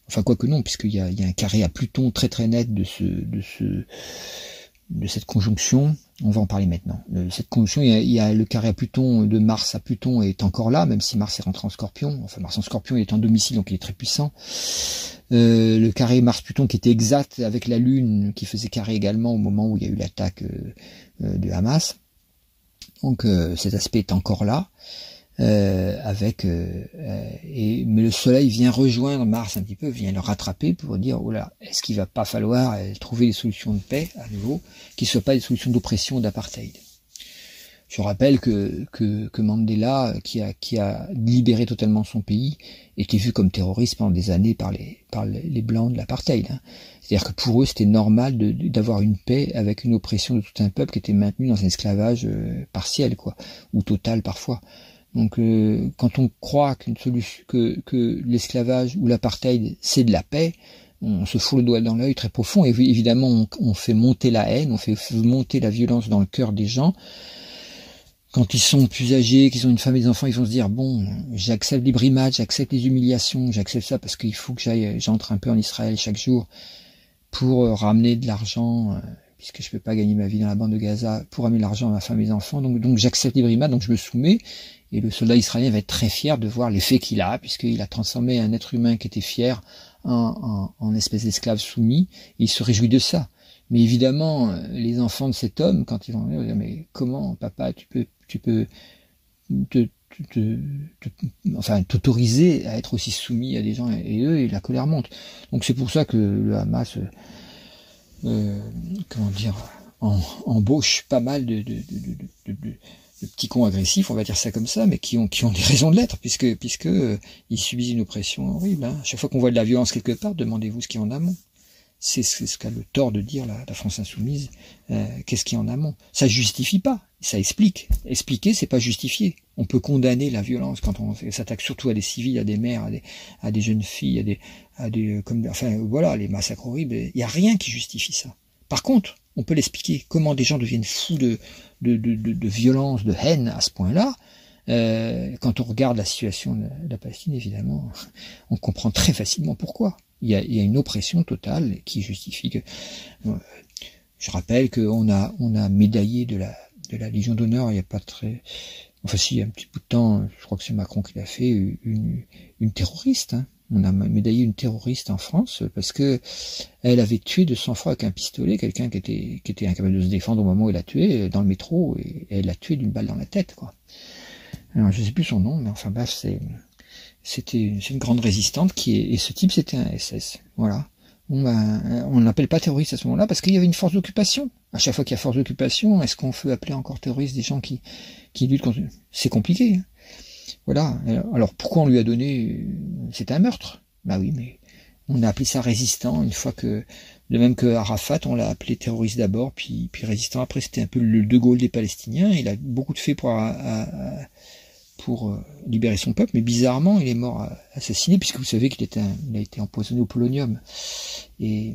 Enfin, quoique non, puisqu'il y a, il y a un carré à Pluton très très net de ce, de ce, de cette conjonction. On va en parler maintenant. De cette conjonction, il y, a, il y a le carré à Pluton, de Mars à Pluton est encore là, même si Mars est rentré en Scorpion. Enfin, Mars en Scorpion, il est en domicile, donc il est très puissant. Euh, le carré Mars-Pluton qui était exact avec la Lune, qui faisait carré également au moment où il y a eu l'attaque euh, euh, de Hamas. Donc euh, cet aspect est encore là. Euh, avec euh, euh, et mais le Soleil vient rejoindre Mars un petit peu, vient le rattraper pour dire oh là, est-ce qu'il va pas falloir euh, trouver des solutions de paix à nouveau, qui ne soient pas des solutions d'oppression, d'apartheid. Je rappelle que, que que Mandela, qui a qui a libéré totalement son pays, était vu comme terroriste pendant des années par les par les blancs de l'apartheid. Hein. C'est-à-dire que pour eux c'était normal de, d'avoir une paix avec une oppression de tout un peuple qui était maintenu dans un esclavage euh, partiel quoi, ou total parfois. Donc, euh, quand on croit qu'une solution, que, que l'esclavage ou l'apartheid c'est de la paix, on se fout le doigt dans l'œil très profond. Et évidemment, on, on fait monter la haine, on fait monter la violence dans le cœur des gens. Quand ils sont plus âgés, qu'ils ont une femme et des enfants, ils vont se dire bon, j'accepte les brimades, j'accepte les humiliations, j'accepte ça parce qu'il faut que j'aille, j'entre un peu en Israël chaque jour pour ramener de l'argent. Puisque je peux pas gagner ma vie dans la bande de Gaza, pour amener l'argent à ma femme et mes enfants, donc, donc j'accepte les brimades, donc je me soumets, et le soldat israélien va être très fier de voir l'effet qu'il a, puisqu'il a transformé un être humain qui était fier en, en, en espèce d'esclave soumis, et il se réjouit de ça. Mais évidemment, les enfants de cet homme, quand ils vont dire, mais comment, papa, tu peux, tu peux te, te, te, te, enfin, t'autoriser à être aussi soumis à des gens, et eux, et la colère monte. Donc c'est pour ça que le Hamas... Euh, comment dire, en, embauche pas mal de, de, de, de, de, de petits cons agressifs, on va dire ça comme ça, mais qui ont qui ont des raisons de l'être, puisque puisque euh, ils subissent une oppression horrible. Hein. Chaque fois qu'on voit de la violence quelque part, demandez-vous ce qu'il y a en amont. C'est ce, ce qu'a le tort de dire la, la France insoumise. Euh, qu'est-ce qu'il y a en amont? Ça justifie pas, ça explique. Expliquer, c'est pas justifier. On peut condamner la violence quand on s'attaque surtout à des civils, à des mères, à des, à des jeunes filles, à des, à des, comme, enfin voilà, les massacres horribles. Il y a rien qui justifie ça. Par contre, on peut l'expliquer. Comment des gens deviennent fous de, de, de, de, de violence, de haine à ce point-là. Euh, quand on regarde la situation de la Palestine, évidemment, on comprend très facilement pourquoi. Il y a, il y a une oppression totale qui justifie que. Euh, je rappelle qu'on a, on a médaillé de la, de la Légion d'honneur il n'y a pas très. Enfin, si, il y a un petit bout de temps, je crois que c'est Macron qui l'a fait, une, une terroriste. Hein. On a médaillé une terroriste en France parce que elle avait tué de sang-froid avec un pistolet quelqu'un qui était, qui était incapable de se défendre au moment où elle l'a tué dans le métro et elle l'a tué d'une balle dans la tête, quoi. Alors, je sais plus son nom, mais enfin bref, c'est, c'était, c'est une grande résistante qui est, et ce type c'était un S S. Voilà. Bon, ben, on n'appelle pas terroriste à ce moment-là parce qu'il y avait une force d'occupation. À chaque fois qu'il y a force d'occupation, est-ce qu'on peut appeler encore terroriste des gens qui, qui luttent contre... C'est compliqué. Hein. Voilà. Alors, pourquoi on lui a donné... C'est un meurtre. Bah oui, mais on a appelé ça résistant une fois que... De même que Arafat, on l'a appelé terroriste d'abord, puis, puis résistant après. C'était un peu le De Gaulle des Palestiniens. Il a beaucoup de fait pour... À, à, pour libérer son peuple, mais bizarrement, il est mort assassiné, puisque vous savez qu'il était un, il a été empoisonné au polonium. Et,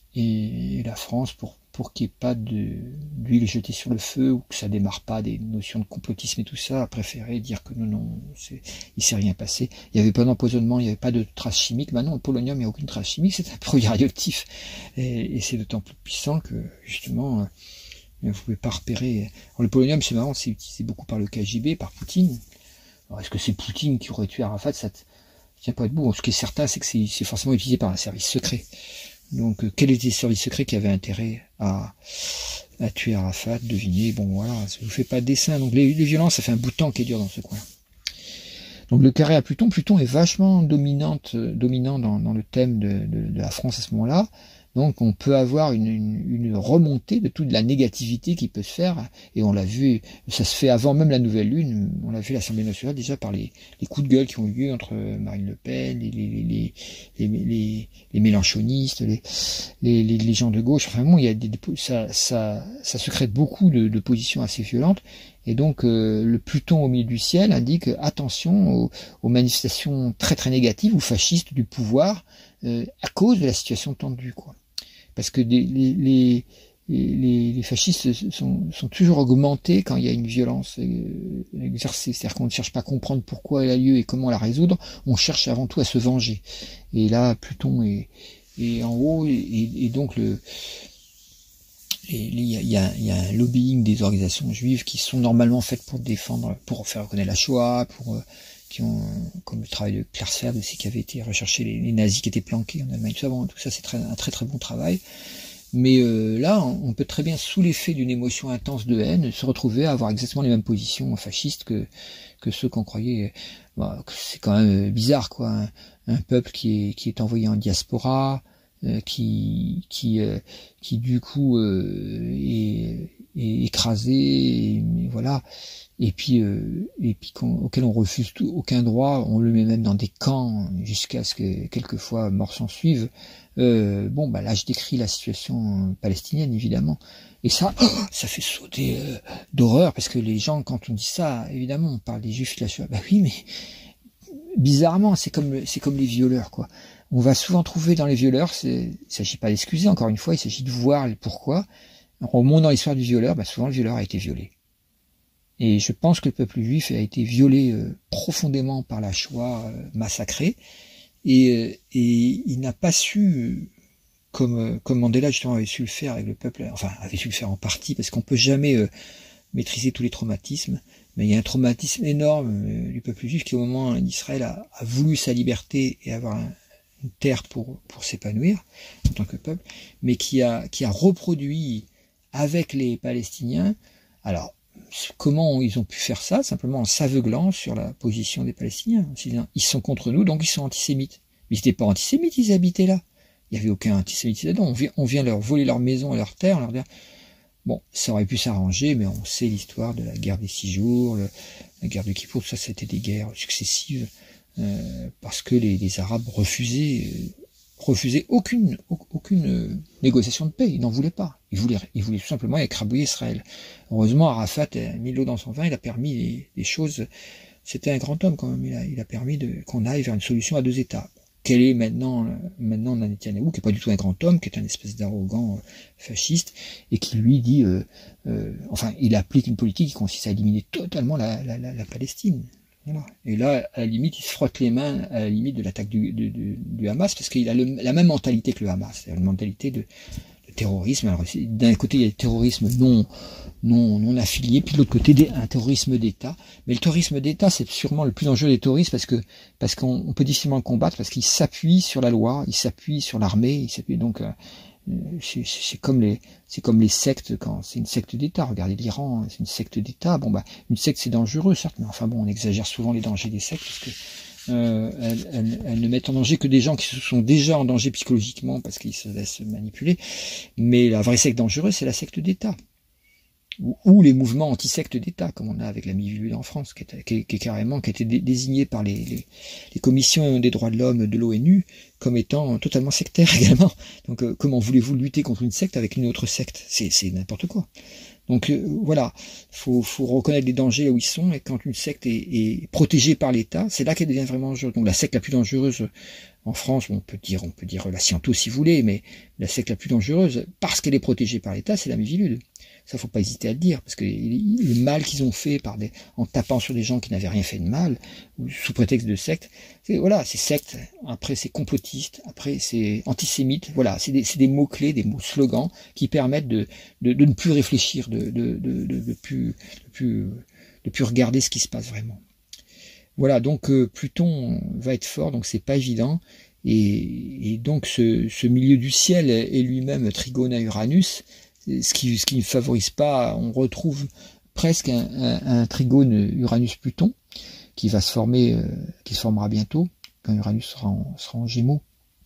et la France, pour, pour qu'il n'y ait pas d'huile jetée sur le feu, ou que ça démarre pas des notions de complotisme et tout ça, a préféré dire que non, non, il s'est rien passé. Il n'y avait pas d'empoisonnement, il n'y avait pas de traces chimiques. Maintenant, au polonium, il n'y a aucune trace chimique, c'est un produit radioactif. Et, et c'est d'autant plus puissant que, justement, vous ne pouvez pas repérer. Alors, le polonium, c'est marrant, c'est utilisé beaucoup par le K G B, par Poutine. Alors, est-ce que c'est Poutine qui aurait tué Arafat? Ça ne tient pas debout. Ce qui est certain, c'est que c'est forcément utilisé par un service secret. Donc, euh, quel était le service secret qui avait intérêt à, à tuer Arafat? Devinez, bon voilà, ça ne vous fait pas de dessin. Donc, les, les violences, ça fait un bout de temps qui est dur dans ce coin. Donc, le carré à Pluton, Pluton est vachement dominante, dominant dans, dans le thème de, de, de la France à ce moment-là. Donc on peut avoir une, une, une remontée de toute la négativité qui peut se faire, et on l'a vu, ça se fait avant même la nouvelle lune, on l'a vu à l'Assemblée nationale déjà par les, les coups de gueule qui ont eu lieu entre Marine Le Pen, les, les, les, les, les, les mélenchonistes, les, les, les, les gens de gauche, enfin bon, il y a des, ça, ça, ça secrète beaucoup de, de positions assez violentes, et donc euh, le Pluton au milieu du ciel indique attention aux, aux manifestations très très négatives ou fascistes du pouvoir euh, à cause de la situation tendue, quoi. Parce que les, les, les, les fascistes sont, sont toujours augmentés quand il y a une violence exercée. C'est-à-dire qu'on ne cherche pas à comprendre pourquoi elle a lieu et comment la résoudre, on cherche avant tout à se venger. Et là, Pluton est, est en haut, et, et donc le il y a, y, a, y a un lobbying des organisations juives qui sont normalement faites pour défendre, pour faire reconnaître la Shoah, pour qui ont, comme le travail de Klarsfeld aussi, qui avait été recherché les, les nazis qui étaient planqués en Allemagne, tout ça, bon, tout ça c'est très, un très très bon travail. Mais euh, là, on peut très bien, sous l'effet d'une émotion intense de haine, se retrouver à avoir exactement les mêmes positions fascistes que que ceux qu'on croyait. Bah, c'est quand même bizarre, quoi. Un, un peuple qui est qui est envoyé en diaspora, euh, qui qui euh, qui du coup euh, est, est écrasé, et, et voilà. Et puis euh, et puis qu'on, auquel on refuse tout, aucun droit, on le met même dans des camps jusqu'à ce que quelquefois mort s'en suive. Euh, bon, bah là, je décris la situation palestinienne, évidemment. Et ça, oh, ça fait sauter euh, d'horreur, parce que les gens, quand on dit ça, évidemment, on parle des juifs, la Shoah. Bah oui, mais bizarrement, c'est comme c'est comme les violeurs, quoi. On va souvent trouver dans les violeurs, il ne s'agit pas d'excuser, encore une fois, il s'agit de voir pourquoi. On remonte dans l'histoire du violeur, bah souvent le violeur a été violé. Et je pense que le peuple juif a été violé euh, profondément par la Shoah euh, massacrée. Et, et il n'a pas su, comme, comme Mandela justement avait su le faire avec le peuple, enfin avait su le faire en partie, parce qu'on peut jamais euh, maîtriser tous les traumatismes, mais il y a un traumatisme énorme euh, du peuple juif qui au moment d'Israël a, a voulu sa liberté et avoir un, une terre pour, pour s'épanouir en tant que peuple, mais qui a, qui a reproduit avec les Palestiniens. Alors, comment ils ont pu faire ça? Simplement en s'aveuglant sur la position des Palestiniens. Ils sont contre nous, donc ils sont antisémites. Mais ils n'étaient pas antisémites, ils habitaient là. Il n'y avait aucun antisémitisme là-dedans. On vient, on vient leur voler leur maison et leur terre, leur dire, bon, ça aurait pu s'arranger, mais on sait l'histoire de la guerre des six jours, le, la guerre de Kippour, tout ça, c'était des guerres successives, euh, parce que les, les Arabes refusaient, euh, refusaient aucune, aucune négociation de paix. Ils n'en voulaient pas. Ils voulaient, ils voulaient tout simplement écrabouiller Israël. Heureusement, Arafat a mis l'eau dans son vin, il a permis des, des choses. C'était un grand homme quand même. Il a, il a permis de, qu'on aille vers une solution à deux États. Quel est maintenant, maintenant Netanyahou, qui n'est pas du tout un grand homme, qui est un espèce d'arrogant fasciste, et qui lui dit, euh, euh, enfin, il applique une politique qui consiste à éliminer totalement la, la, la, la Palestine. Voilà. Et là, à la limite, il se frotte les mains à la limite de l'attaque du, du, du, du Hamas, parce qu'il a le, la même mentalité que le Hamas, c'est-à-dire une mentalité de, de terrorisme. Alors, d'un côté, il y a le terrorisme non, non, non affilié, puis de l'autre côté, des, un terrorisme d'État. Mais le terrorisme d'État, c'est sûrement le plus dangereux des terroristes, parce que parce qu'on on peut difficilement le combattre, parce qu'il s'appuie sur la loi, il s'appuie sur l'armée, il s'appuie donc... Euh, c'est comme les c'est comme les sectes, quand c'est une secte d'État. Regardez l'Iran, c'est une secte d'État. Bon bah une secte c'est dangereux certes, mais enfin bon on exagère souvent les dangers des sectes parce que euh, elles, elles, elles ne mettent en danger que des gens qui se sont déjà en danger psychologiquement parce qu'ils se laissent manipuler. Mais la vraie secte dangereuse c'est la secte d'État. Ou, ou les mouvements anti-sectes d'État, comme on a avec la Mivilude en France, qui est, qui, qui est carrément qui a été dé, désigné par les, les, les commissions des droits de l'homme de l'ONU comme étant totalement sectaire également. Donc euh, comment voulez-vous lutter contre une secte avec une autre secte? C'est n'importe quoi. Donc euh, voilà, faut, faut reconnaître les dangers là où ils sont, et quand une secte est, est protégée par l'État, c'est là qu'elle devient vraiment dangereuse. Donc la secte la plus dangereuse en France, on peut dire, on peut dire la Sciento si vous voulez, mais la secte la plus dangereuse, parce qu'elle est protégée par l'État, c'est la Mivilude. Ça, faut pas hésiter à le dire, parce que le mal qu'ils ont fait par des, en tapant sur des gens qui n'avaient rien fait de mal, ou sous prétexte de secte, c'est, voilà, c'est secte, après c'est complotiste, après c'est antisémite, voilà, c'est des, des mots-clés, des mots slogans qui permettent de, de, de ne plus réfléchir, de, de, de, de, de plus, de plus, de plus regarder ce qui se passe vraiment. Voilà, donc euh, Pluton va être fort, donc c'est pas évident, et, et donc ce, ce milieu du ciel est lui-même trigone à Uranus, ce qui ce qui ne favorise pas, on retrouve presque un, un, un trigone Uranus-Pluton qui va se former, euh, qui se formera bientôt, quand Uranus sera en, sera en Gémeaux.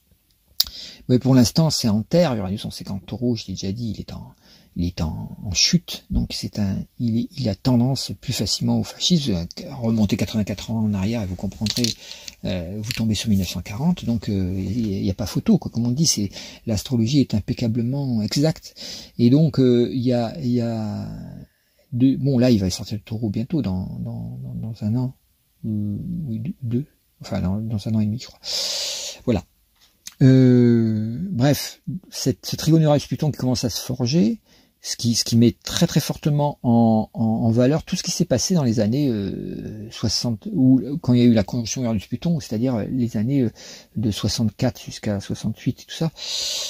Mais pour l'instant, c'est en Terre, Uranus, on sait qu'en Taureau, je l'ai déjà dit, il est en, il est en, en chute, donc c'est un, il, est, il a tendance plus facilement au fascisme. Remontez quatre-vingt-quatre ans en arrière et vous comprendrez, euh, vous tombez sur mille neuf cent quarante, donc euh, il n'y a pas photo, quoi. Comme on dit, c'est l'astrologie est impeccablement exacte, et donc euh, il y a, il y a deux, bon là il va sortir le Taureau bientôt dans, dans, dans, dans un an, oui deux, enfin dans, dans un an et demi, je crois. Voilà. Euh, bref, cette, ce trigone Uranus-Pluton qui commence à se forger. ce qui, ce qui met très très fortement en, en, en valeur tout ce qui s'est passé dans les années euh, soixante, ou quand il y a eu la conjonction Uranus-Pluton, c'est-à-dire les années de soixante-quatre jusqu'à soixante-huit et tout ça,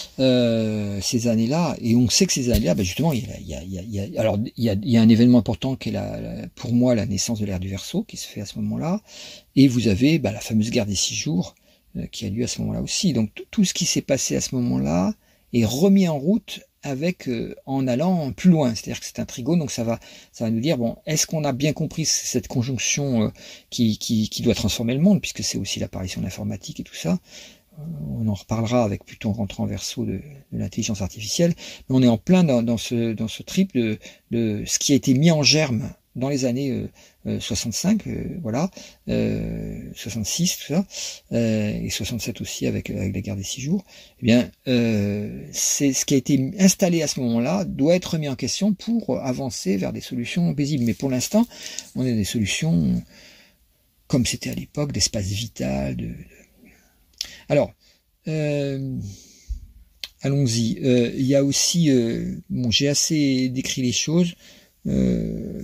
euh, ces années-là. Et on sait que ces années-là, bah justement, il y a, il y a, il y a, il y a alors il y a, il y a un événement important qui est la, la, pour moi la naissance de l'ère du Verseau qui se fait à ce moment-là, et vous avez bah, la fameuse guerre des six jours euh, qui a lieu à ce moment-là aussi. Donc tout ce qui s'est passé à ce moment-là est remis en route avec euh, en allant plus loin, c'est-à-dire que c'est un trigone, donc ça va ça va nous dire bon, est-ce qu'on a bien compris cette conjonction euh, qui, qui qui doit transformer le monde, puisque c'est aussi l'apparition de l'informatique et tout ça. Euh, on en reparlera avec Pluton rentrant en Verseau de, de l'intelligence artificielle, mais on est en plein dans, dans ce dans ce trip de, de ce qui a été mis en germe dans les années euh, euh, soixante-cinq, euh, voilà, euh, soixante-six, tout ça, euh, et soixante-sept aussi avec, avec la guerre des six jours, eh bien, euh, c'est ce qui a été installé à ce moment-là doit être remis en question pour avancer vers des solutions paisibles. Mais pour l'instant, on a des solutions comme c'était à l'époque, d'espace vital. De, de... Alors, euh, allons-y. Euh, il y a aussi, euh, bon, j'ai assez décrit les choses. Euh,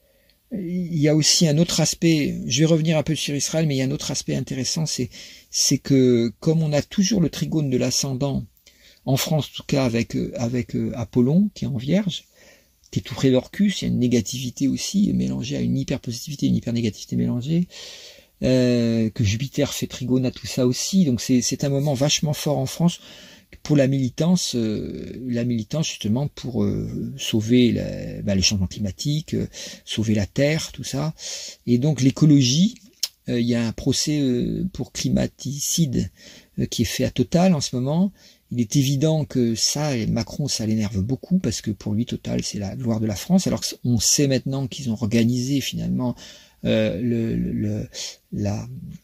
il y a aussi un autre aspect, je vais revenir un peu sur Israël, mais il y a un autre aspect intéressant, c'est c'est que comme on a toujours le trigone de l'ascendant, en France en tout cas avec, avec Apollon qui est en Vierge, qui est tout près d'Orcus, il y a une négativité aussi mélangée à une hyperpositivité, une hypernégativité mélangée, euh, que Jupiter fait trigone à tout ça aussi, donc c'est c'est un moment vachement fort en France pour la militance, euh, la militance justement pour euh, sauver la, bah, les changements climatiques, euh, sauver la Terre, tout ça. Et donc l'écologie, euh, il y a un procès euh, pour climaticide euh, qui est fait à Total en ce moment. Il est évident que ça, et Macron, ça l'énerve beaucoup parce que pour lui, Total, c'est la gloire de la France. Alors qu'on sait maintenant qu'ils ont organisé finalement euh, le, le, la...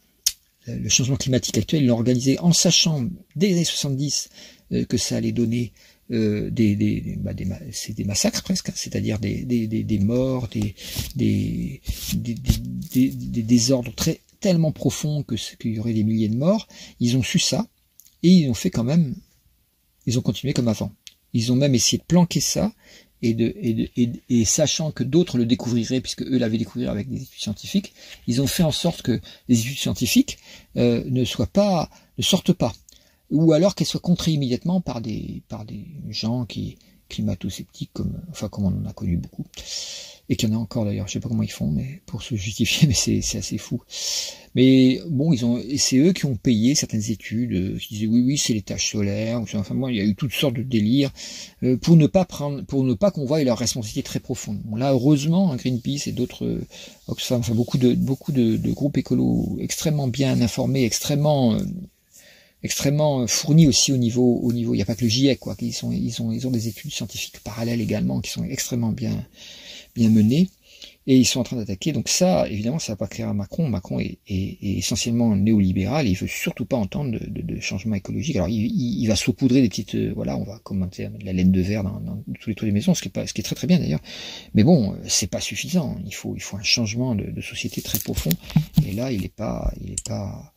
le changement climatique actuel, ils l'ont organisé en sachant dès les années soixante-dix euh, que ça allait donner euh, des, des, bah, des, c'est des massacres presque, hein, c'est-à-dire des, des, des, des morts, des, des, des, des, des désordres très, tellement profonds que qu'il y aurait des milliers de morts. Ils ont su ça et ils ont fait quand même, ils ont continué comme avant. Ils ont même essayé de planquer ça. Et, de, et, de, et, et sachant que d'autres le découvriraient, puisque eux l'avaient découvert avec des études scientifiques, ils ont fait en sorte que les études scientifiques euh, ne soient pas, ne sortent pas, ou alors qu'elles soient contrées immédiatement par des, par des gens qui climato-sceptiques, comme, enfin comme on en a connu beaucoup, et qu'il y en a encore d'ailleurs. Je sais pas comment ils font, mais pour se justifier, mais c'est c'est assez fou. Mais bon, ils ont, c'est eux qui ont payé certaines études, euh, qui disaient oui, oui, c'est les taches solaires. Enfin bon, il y a eu toutes sortes de délires euh, pour ne pas prendre, pour ne pas qu'on voie leur responsabilité très profonde. Bon, là, heureusement, hein, Greenpeace et d'autres euh, Oxfam, enfin beaucoup de beaucoup de, de groupes écolos extrêmement bien informés, extrêmement euh, extrêmement fournis aussi au niveau au niveau. Il n'y a pas que le GIEC, quoi. Ils sont ils ont ils ont des études scientifiques parallèles également qui sont extrêmement bien bien menées. Et ils sont en train d'attaquer. Donc ça, évidemment, ça va pas créer à Macron. Macron est, est, est essentiellement néolibéral et il veut surtout pas entendre de, de, de changement écologique. Alors il, il, il va saupoudrer des petites, euh, voilà, on va commenter de la laine de verre dans, dans tous les toits des maisons, ce qui est pas, ce qui est très très bien d'ailleurs. Mais bon, c'est pas suffisant. Il faut, il faut un changement de, de société très profond. Et là, il est pas, il est pas,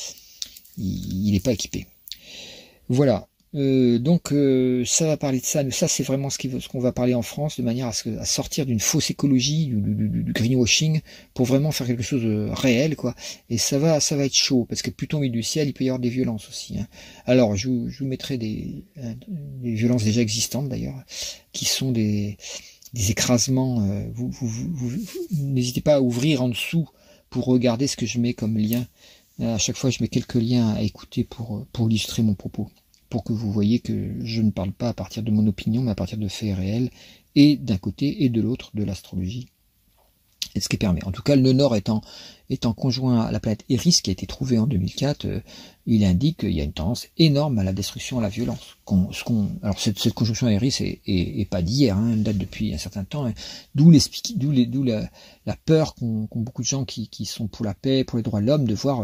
il, il est pas équipé. Voilà. Euh, donc euh, ça va parler de ça, ça c'est vraiment ce qu'on ce qu'on va parler en France, de manière à, ce que, à sortir d'une fausse écologie, du, du, du, du greenwashing, pour vraiment faire quelque chose de réel, quoi. Et ça va, ça va être chaud, parce que Pluton au milieu du ciel, il peut y avoir des violences aussi. Hein. Alors je vous, je vous mettrai des, des violences déjà existantes d'ailleurs, qui sont des, des écrasements. Euh, vous, vous, vous, vous, vous n'hésitez pas à ouvrir en dessous pour regarder ce que je mets comme lien. À chaque fois, je mets quelques liens à écouter pour pour illustrer mon propos, pour que vous voyez que je ne parle pas à partir de mon opinion, mais à partir de faits réels, et d'un côté et de l'autre de l'astrologie, et ce qui permet. En tout cas, le nœud nord étant, étant conjoint à la planète Eris, qui a été trouvée en deux mille quatre, euh, il indique qu'il y a une tendance énorme à la destruction, à la violence. Qu'on, ce qu'on, alors cette, cette conjonction à Eris est, est, est pas d'hier, hein, elle date depuis un certain temps, hein, d'où, les, d'où, les, d'où la, la peur qu'ont, qu'ont beaucoup de gens qui, qui sont pour la paix, pour les droits de l'homme, de voir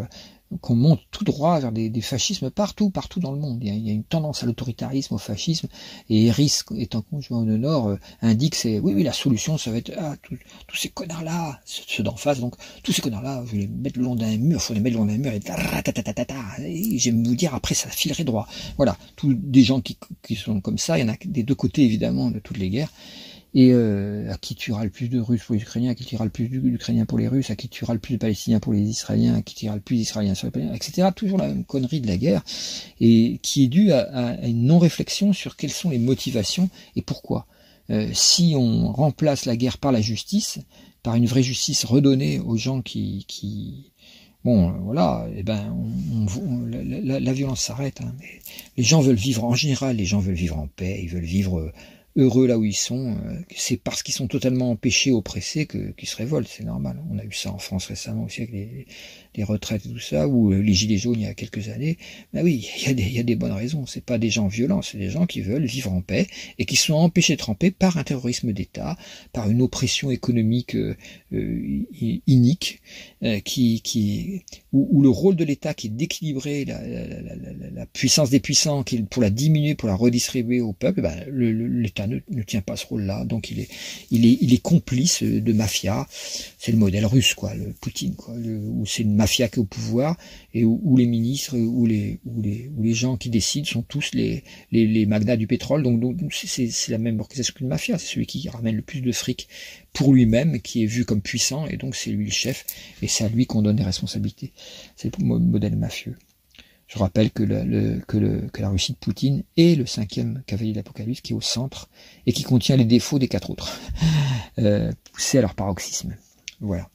qu'on monte tout droit vers des, des fascismes partout, partout dans le monde. Il y a, il y a une tendance à l'autoritarisme, au fascisme, et Eris, étant conjoint au Nord, euh, indique c'est oui, oui, la solution, ça va être ah, tous ces connards-là, ceux d'en face, donc tous ces connards-là, je vais les mettre le long d'un mur, faut les mettre le long d'un mur, et et j'aime vous dire, après ça filerait droit. Voilà, tous des gens qui, qui sont comme ça, il y en a des deux côtés évidemment de toutes les guerres. Et euh, à qui tuera le plus de Russes pour les Ukrainiens, à qui tuera le plus d'Ukrainiens pour les Russes, à qui tuera le plus de Palestiniens pour les Israéliens, à qui tuera le plus d'Israéliens sur les Palestiniens, et cetera. Toujours la même connerie de la guerre, et qui est due à, à une non-réflexion sur quelles sont les motivations et pourquoi. Euh, si on remplace la guerre par la justice, par une vraie justice redonnée aux gens qui... qui bon, voilà, eh ben, on, on, la, la, la violence s'arrête. Hein, mais les gens veulent vivre, en général, les gens veulent vivre en paix, ils veulent vivre... Euh, heureux là où ils sont, c'est parce qu'ils sont totalement empêchés, oppressés, que, qu'ils se révoltent, c'est normal. On a eu ça en France récemment aussi avec les, les retraites et tout ça, ou les gilets jaunes il y a quelques années. Ben oui, il y a des, il y a des bonnes raisons. C'est pas des gens violents, c'est des gens qui veulent vivre en paix et qui sont empêchés de tremper par un terrorisme d'État, par une oppression économique euh, inique, euh, qui, qui, où, où le rôle de l'État qui est d'équilibrer la, la, la, la, la puissance des puissants, qui est pour la diminuer, pour la redistribuer au peuple, ben, le, le, l'État Ne, ne tient pas ce rôle-là, donc il est, il est, il est complice de mafia. C'est le modèle russe, quoi, le Poutine, quoi, le, où c'est une mafia qui est au pouvoir et où, où les ministres, où les, où les, où les gens qui décident sont tous les, les, les magnats du pétrole. Donc, donc c'est, c'est la même organisation qu'une mafia. C'est celui qui ramène le plus de fric pour lui-même, qui est vu comme puissant, et donc c'est lui le chef, et c'est à lui qu'on donne des responsabilités. C'est le modèle mafieux. Je rappelle que, le, le, que, le, que la Russie de Poutine est le cinquième cavalier de l'Apocalypse qui est au centre et qui contient les défauts des quatre autres, euh, poussés à leur paroxysme. Voilà.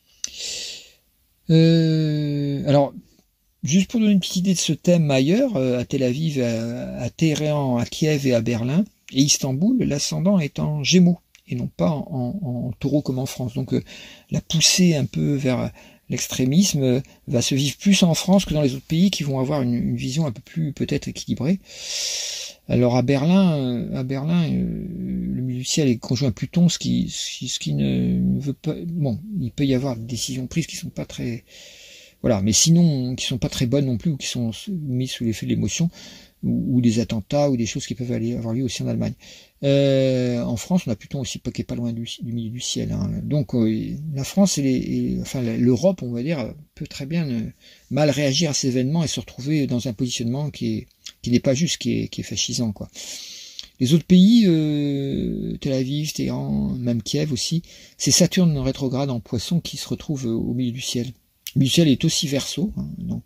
Euh, alors, juste pour donner une petite idée de ce thème ailleurs, à Tel Aviv, à, à Téhéran, à Kiev et à Berlin, et Istanbul, l'ascendant est en Gémeaux, et non pas en, en, en taureau comme en France. Donc euh, la poussée un peu vers... l'extrémisme va se vivre plus en France que dans les autres pays qui vont avoir une, une vision un peu plus peut-être équilibrée. Alors à Berlin, à Berlin, le milieu du ciel est conjoint à Pluton, ce qui, ce qui ne veut pas. Bon, il peut y avoir des décisions prises qui sont pas très, voilà, mais sinon qui sont pas très bonnes non plus ou qui sont mises sous l'effet de l'émotion, ou, ou des attentats ou des choses qui peuvent aller avoir lieu aussi en Allemagne. Euh, en France, on a Pluton aussi qui est pas loin du, du milieu du ciel. Hein. Donc euh, la France et, les, et enfin l'Europe, on va dire, peut très bien euh, mal réagir à ces événements et se retrouver dans un positionnement qui est qui n'est pas juste, qui est, qui est fascisant, quoi. Les autres pays, euh, Tel Aviv, Téhéran, même Kiev aussi, c'est Saturne en rétrograde en Poisson qui se retrouve au milieu du ciel. Le milieu du ciel est aussi Verseau, hein, donc.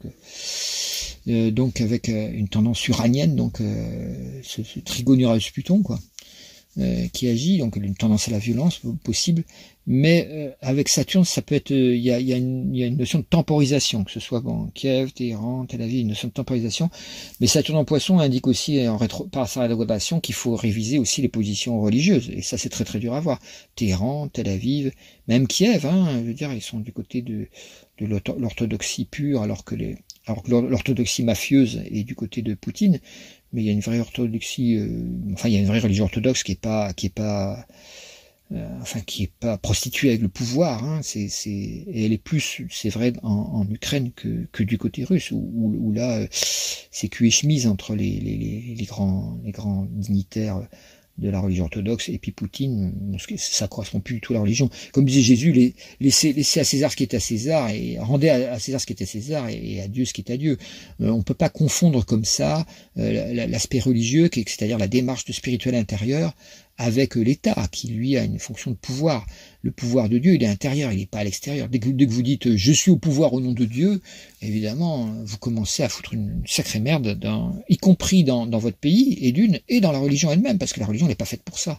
Euh, donc avec euh, une tendance uranienne, donc euh, ce, ce trigone Uranus-Pluton, quoi, euh, qui agit, donc une tendance à la violence possible, mais euh, avec Saturne, ça peut être, il y a, y, a y a une notion de temporisation, que ce soit bon, Kiev, Téhéran, Tel Aviv, une notion de temporisation, mais Saturne en Poisson indique aussi, en rétro, par sa rétrogradation, qu'il faut réviser aussi les positions religieuses, et ça c'est très très dur à voir. Téhéran, Tel Aviv, même Kiev, hein, je veux dire, ils sont du côté de, de l'orthodoxie pure, alors que les alors que l'orthodoxie mafieuse est du côté de Poutine, mais il y a une vraie orthodoxie, euh, enfin il y a une vraie religion orthodoxe qui est pas, qui est pas, euh, enfin qui est pas prostituée avec le pouvoir. Hein, c'est, c'est, et elle est plus, c'est vrai, en, en Ukraine que, que du côté russe, où, où, où là euh, c'est cul et chemise entre les, les, les, les grands, les grands dignitaires de la religion orthodoxe et puis Poutine, ça correspond plus du tout à la religion. Comme disait Jésus, les, laissez, laissez à César ce qui est à César et rendez à, à César ce qui est à César et, et à Dieu ce qui est à Dieu. Euh, on peut pas confondre comme ça euh, l'aspect religieux, c'est-à-dire la démarche de spirituel intérieur, avec l'État, qui lui a une fonction de pouvoir. Le pouvoir de Dieu, il est intérieur, il n'est pas à l'extérieur. Dès que, dès que vous dites « je suis au pouvoir au nom de Dieu », évidemment, vous commencez à foutre une sacrée merde, dans, y compris dans, dans votre pays, et d'une, et dans la religion elle-même, parce que la religion n'est pas faite pour ça.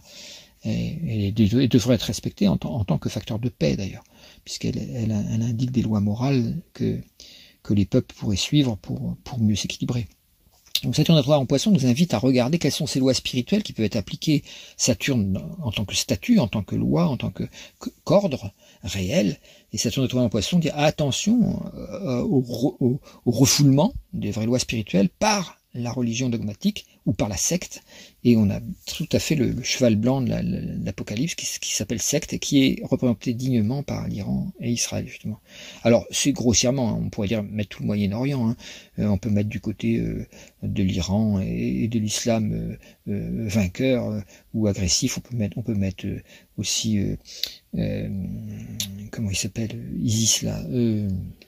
Et, et elle devrait être respectée en, en tant que facteur de paix, d'ailleurs, puisqu'elle elle, elle indique des lois morales que, que les peuples pourraient suivre pour, pour mieux s'équilibrer. Donc Saturne rétrograde en Poisson nous invite à regarder quelles sont ces lois spirituelles qui peuvent être appliquées Saturne en tant que statut, en tant que loi, en tant que qu'ordre réel. Et Saturne rétrograde en Poisson dit attention euh, au, au, au refoulement des vraies lois spirituelles par la religion dogmatique ou par la secte, et on a tout à fait le, le cheval blanc de l'Apocalypse qui, qui s'appelle secte et qui est représenté dignement par l'Iran et Israël justement. Alors c'est grossièrement, hein, on pourrait dire mettre tout le Moyen-Orient, hein. euh, on peut mettre du côté euh, de l'Iran et, et de l'islam euh, euh, vainqueur euh, ou agressif, on peut mettre, on peut mettre euh, aussi euh, euh, comment il s'appelle, ISIS là, euh,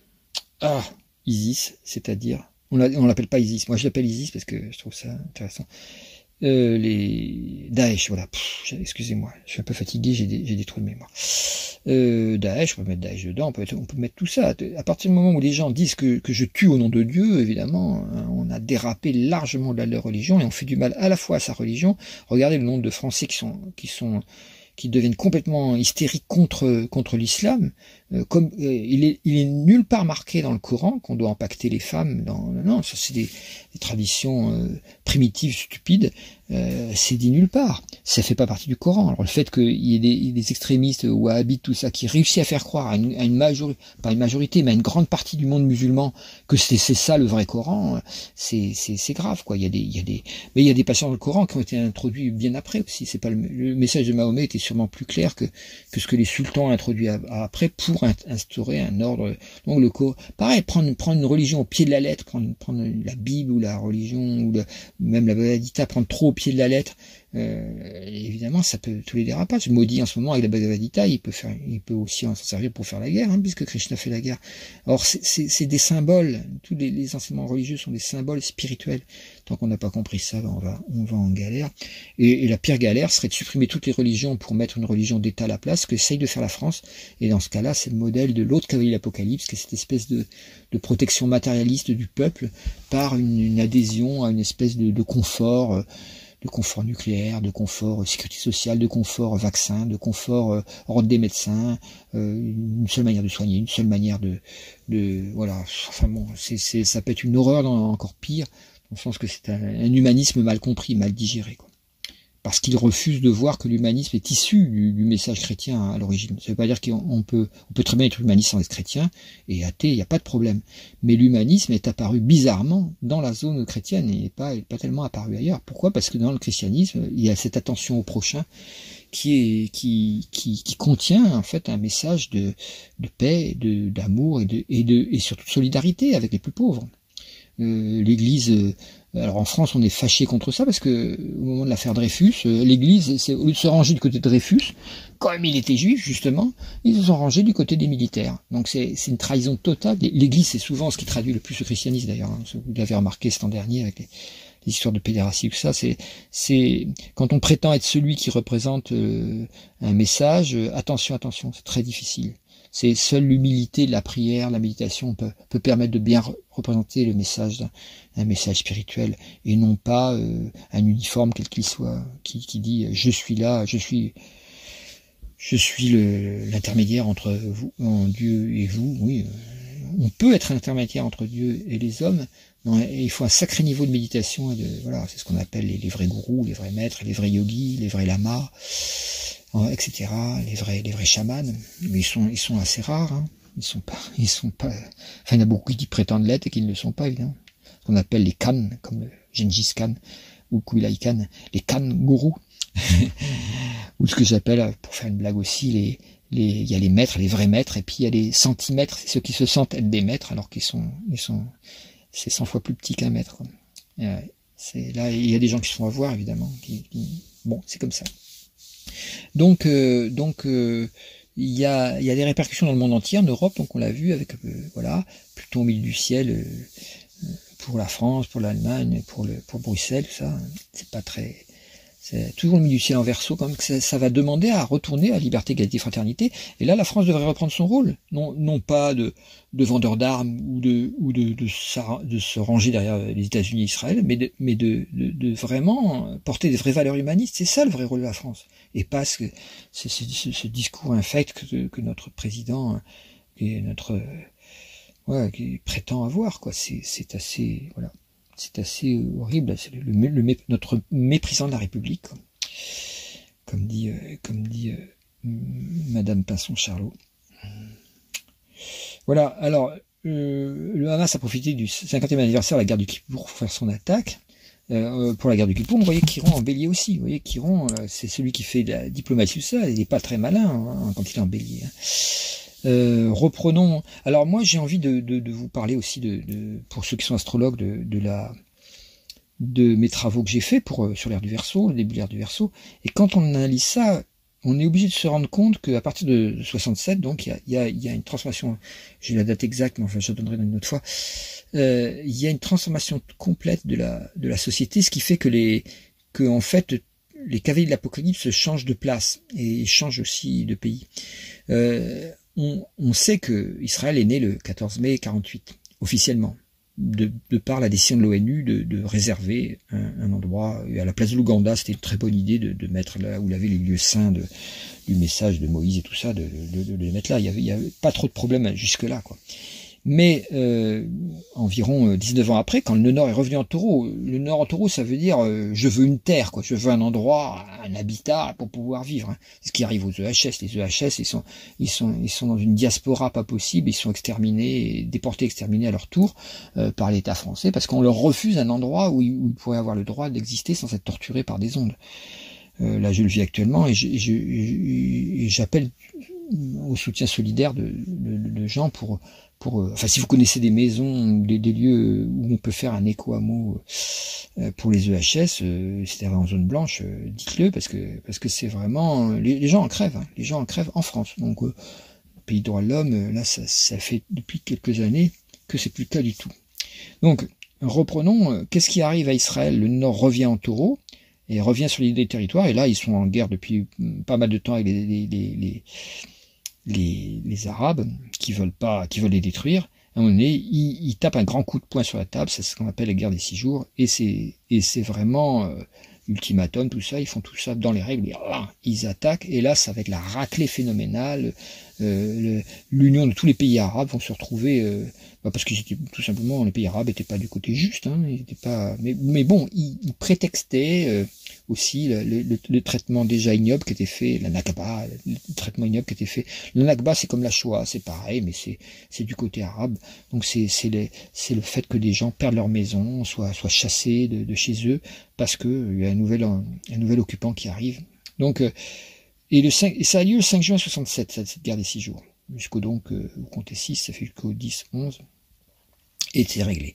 ah ISIS, c'est-à-dire on l'appelle pas ISIS, moi je l'appelle ISIS parce que je trouve ça intéressant. Euh, les Daesh, voilà, excusez-moi, je suis un peu fatigué, j'ai des, j'ai des trous de mémoire. Euh, Daesh, on peut mettre Daesh dedans, on peut, on peut mettre tout ça. À partir du moment où les gens disent que, que je tue au nom de Dieu, évidemment, hein, on a dérapé largement de leur religion et on fait du mal à la fois à sa religion. Regardez le nombre de Français qui sont, qui sont, qui deviennent complètement hystériques contre, contre l'islam. Euh, comme euh, il est, il est nulle part marqué dans le Coran qu'on doit impacter les femmes. Dans, non, ça c'est des, des traditions euh, primitives, stupides. Euh, c'est dit nulle part. Ça fait pas partie du Coran. Alors le fait qu'il y ait des, des extrémistes wahhabites, tout ça, qui réussissent à faire croire à une, à une majorité, pas une majorité, mais à une grande partie du monde musulman que c'est ça le vrai Coran, c'est c'est grave quoi. Il y a des, il y a des, mais il y a des passages dans le Coran qui ont été introduits bien après aussi. C'est pas le, le message de Mahomet était sûrement plus clair que que ce que les sultans ont introduit à, à après pour instaurer un ordre. Donc le Coran, pareil, prendre prendre une religion au pied de la lettre, prendre prendre la Bible ou la religion ou le, même la Bhagavad Gita, prendre trop au pied de la lettre. Euh, évidemment, ça peut tous les dérapages. Maudit en ce moment avec la Bhagavad Gita, il peut faire, il peut aussi s'en servir pour faire la guerre, hein, puisque Krishna fait la guerre. Or, c'est des symboles. Tous les, les enseignements religieux sont des symboles spirituels. Tant qu'on n'a pas compris ça, ben on va, on va en galère. Et, et la pire galère serait de supprimer toutes les religions pour mettre une religion d'État à la place, ce qu'essaye de faire la France. Et dans ce cas-là, c'est le modèle de l'autre cavalier de l'Apocalypse, qui est cette espèce de, de protection matérialiste du peuple par une, une adhésion à une espèce de, de confort. Euh, de confort nucléaire, de confort euh, sécurité sociale, de confort euh, vaccin, de confort euh, ordre des médecins, euh, une seule manière de soigner, une seule manière de, de voilà. Enfin bon, c'est, c'est, ça peut être une horreur dans, encore pire, dans le sens que c'est un, un humanisme mal compris, mal digéré, quoi. Parce qu'il refuse de voir que l'humanisme est issu du, du message chrétien à l'origine. Ça ne veut pas dire qu'on peut, on peut très bien être humaniste sans être chrétien et athée, il n'y a pas de problème. Mais l'humanisme est apparu bizarrement dans la zone chrétienne et n'est pas, pas tellement apparu ailleurs. Pourquoi? Parce que dans le christianisme, il y a cette attention au prochain qui est, qui, qui, qui contient en fait un message de, de paix, de, d'amour et de, et de, et surtout de solidarité avec les plus pauvres. Euh, l'Église, euh, alors en France on est fâché contre ça parce que au moment de l'affaire Dreyfus, euh, l'Église, c'est, au lieu de se ranger du côté de Dreyfus, comme il était juif justement, ils se sont rangés du côté des militaires. Donc c'est une trahison totale. L'Église c'est souvent ce qui traduit le plus le christianisme d'ailleurs, hein. Vous l'avez remarqué cet an dernier avec les, les histoires de pédérastie, tout ça, c'est c'est quand on prétend être celui qui représente euh, un message, euh, attention, attention, c'est très difficile. C'est seule l'humilité de la prière, la méditation peut, peut permettre de bien re représenter le message d'un message spirituel et non pas euh, un uniforme quel qu'il soit qui, qui dit je suis là, je suis je suis l'intermédiaire entre vous, en Dieu et vous. Oui, on peut être intermédiaire entre Dieu et les hommes. Non, il faut un sacré niveau de méditation et de voilà, c'est ce qu'on appelle les, les vrais gourous, les vrais maîtres, les vrais yogis, les vrais lamas, et cetera. Les vrais, les vrais chamans, mais ils sont, ils sont assez rares. Hein. Ils sont pas, ils sont pas. Enfin, il y en a beaucoup qui prétendent l'être et qui ne le sont pas évidemment. Ce qu'on appelle les Khan, comme le Gengis Khan ou Kubilai Khan, les Khan gourous, ou ce que j'appelle, pour faire une blague aussi, les, les, il y a les maîtres, les vrais maîtres, et puis il y a les centimètres, c'est ceux qui se sentent être des maîtres alors qu'ils sont, ils sont, c'est cent fois plus petit qu'un maître. Euh, c'est là, il y a des gens qui se font avoir évidemment. Qui, qui, bon, c'est comme ça. Donc, euh, donc, euh, il y a, il y a des répercussions dans le monde entier, en Europe, donc on l'a vu avec, euh, voilà, Pluton au milieu du ciel euh, pour la France, pour l'Allemagne, pour le, pour Bruxelles, tout ça. C'est pas très, c'est toujours le milieu du ciel en Verseau, quand même, que ça, ça va demander à retourner à liberté, égalité, fraternité. Et là, la France devrait reprendre son rôle, non, non pas de, de vendeur d'armes ou de, ou de, de, de, de se ranger derrière les États-Unis et Israël, mais de, mais de, de, de vraiment porter des vraies valeurs humanistes. C'est ça le vrai rôle de la France. Et pas ce, ce, ce, ce discours infect que, que notre président et notre, ouais, qui prétend avoir, quoi. C'est, c'est assez, voilà. C'est assez horrible, c'est le, le, le, notre méprisant de la République, quoi. Comme dit, euh, comme dit euh, Madame Pinson-Charlot. Voilà, alors, euh, le Hamas a profité du cinquantième anniversaire de la guerre du Kippour pour faire son attaque. Euh, pour la guerre du Kippour, vous voyez qu'Iran en bélier aussi. Vous voyez qu'Iran, euh, c'est celui qui fait de la diplomatie, tout ça. Il n'est pas très malin hein, quand il est en bélier. Hein. Euh, reprenons. Alors moi, j'ai envie de, de, de vous parler aussi de, de, pour ceux qui sont astrologues, de, de la, de mes travaux que j'ai faits pour sur l'ère du Verseau, le début de l'ère du Verseau. Et quand on analyse ça, on est obligé de se rendre compte qu'à partir de soixante-sept, donc il y a, il y a, il y a une transformation. J'ai la date exacte, mais enfin je la donnerai une autre fois. Euh, il y a une transformation complète de la de la société, ce qui fait que les que en fait les cavaliers de l'Apocalypse changent de place et changent aussi de pays. Euh, on, on sait que Israël est né le quatorze mai quarante-huit officiellement, de, de par la décision de l'ONU de, de réserver un, un endroit à la place de l'Ouganda. C'était une très bonne idée de, de mettre là où il y avait les lieux saints de, du message de Moïse et tout ça, de, de, de les mettre là. Il y avait, il y avait pas trop de problèmes jusque là, quoi. Mais euh, environ dix-neuf ans après, quand le Nord est revenu en taureau, le Nord en taureau, ça veut dire euh, je veux une terre, quoi, je veux un endroit, un habitat pour pouvoir vivre. Hein. C'est ce qui arrive aux E H S. Les E H S, ils sont, ils sont, ils sont dans une diaspora pas possible. Ils sont exterminés, déportés, exterminés à leur tour euh, par l'État français parce qu'on leur refuse un endroit où ils, où ils pourraient avoir le droit d'exister sans être torturés par des ondes. Euh, là, je le vis actuellement et j'appelle au soutien solidaire de, de, de gens pour Pour, euh, enfin, si vous connaissez des maisons, des, des lieux où on peut faire un éco-hameau euh, pour les E H S, euh, c'est-à-dire en zone blanche, euh, dites-le parce que parce que c'est vraiment les, les gens en crèvent, hein, les gens en crèvent en France. Donc, euh, pays de droits de l'homme, euh, là, ça, ça fait depuis quelques années que c'est plus le cas du tout. Donc, reprenons. Euh, Qu'est-ce qui arrive à Israël? Le Nord revient en taureau et revient sur l'idée des territoires. Et là, ils sont en guerre depuis pas mal de temps avec les, les, les, les Les, les Arabes qui veulent pas, qui veulent les détruire. À un moment donné, ils, ils tapent un grand coup de poing sur la table. C'est ce qu'on appelle la guerre des six jours. Et c'est et c'est vraiment euh, ultimatum, tout ça. Ils font tout ça dans les règles. Et, ah, ils attaquent. Et là, ça va être la raclée phénoménale. Euh, L'union de tous les pays arabes vont se retrouver euh, bah parce que tout simplement les pays arabes n'étaient pas du côté juste. Hein, ils étaient pas. Mais, mais bon, ils, ils prétextaient. Euh, aussi le, le, le traitement déjà ignoble qui était fait, la Nakba, le traitement ignoble qui était fait. Le Nakba, c'est comme la Shoah, c'est pareil, mais c'est c'est du côté arabe. Donc c'est c'est c'est le fait que des gens perdent leur maison, soient soient chassés de, de chez eux parce que il y a un nouvel un, un nouvel occupant qui arrive. Donc euh, et le cinq, et ça a lieu le cinq juin soixante-sept, cette, cette guerre des six jours. Jusqu'au donc euh, vous comptez six, ça fait jusqu'au dix, onze, et c'est réglé.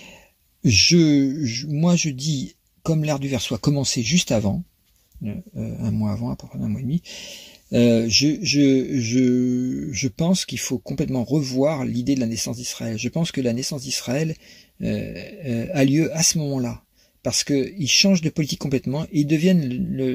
Je, je moi je dis comme l'ère du Verseau a commencé juste avant, euh, un mois avant, à peu près un mois et demi, euh, je, je, je, je pense qu'il faut complètement revoir l'idée de la naissance d'Israël. Je pense que la naissance d'Israël euh, euh, a lieu à ce moment-là, parce qu'ils changent de politique complètement, et ils deviennent,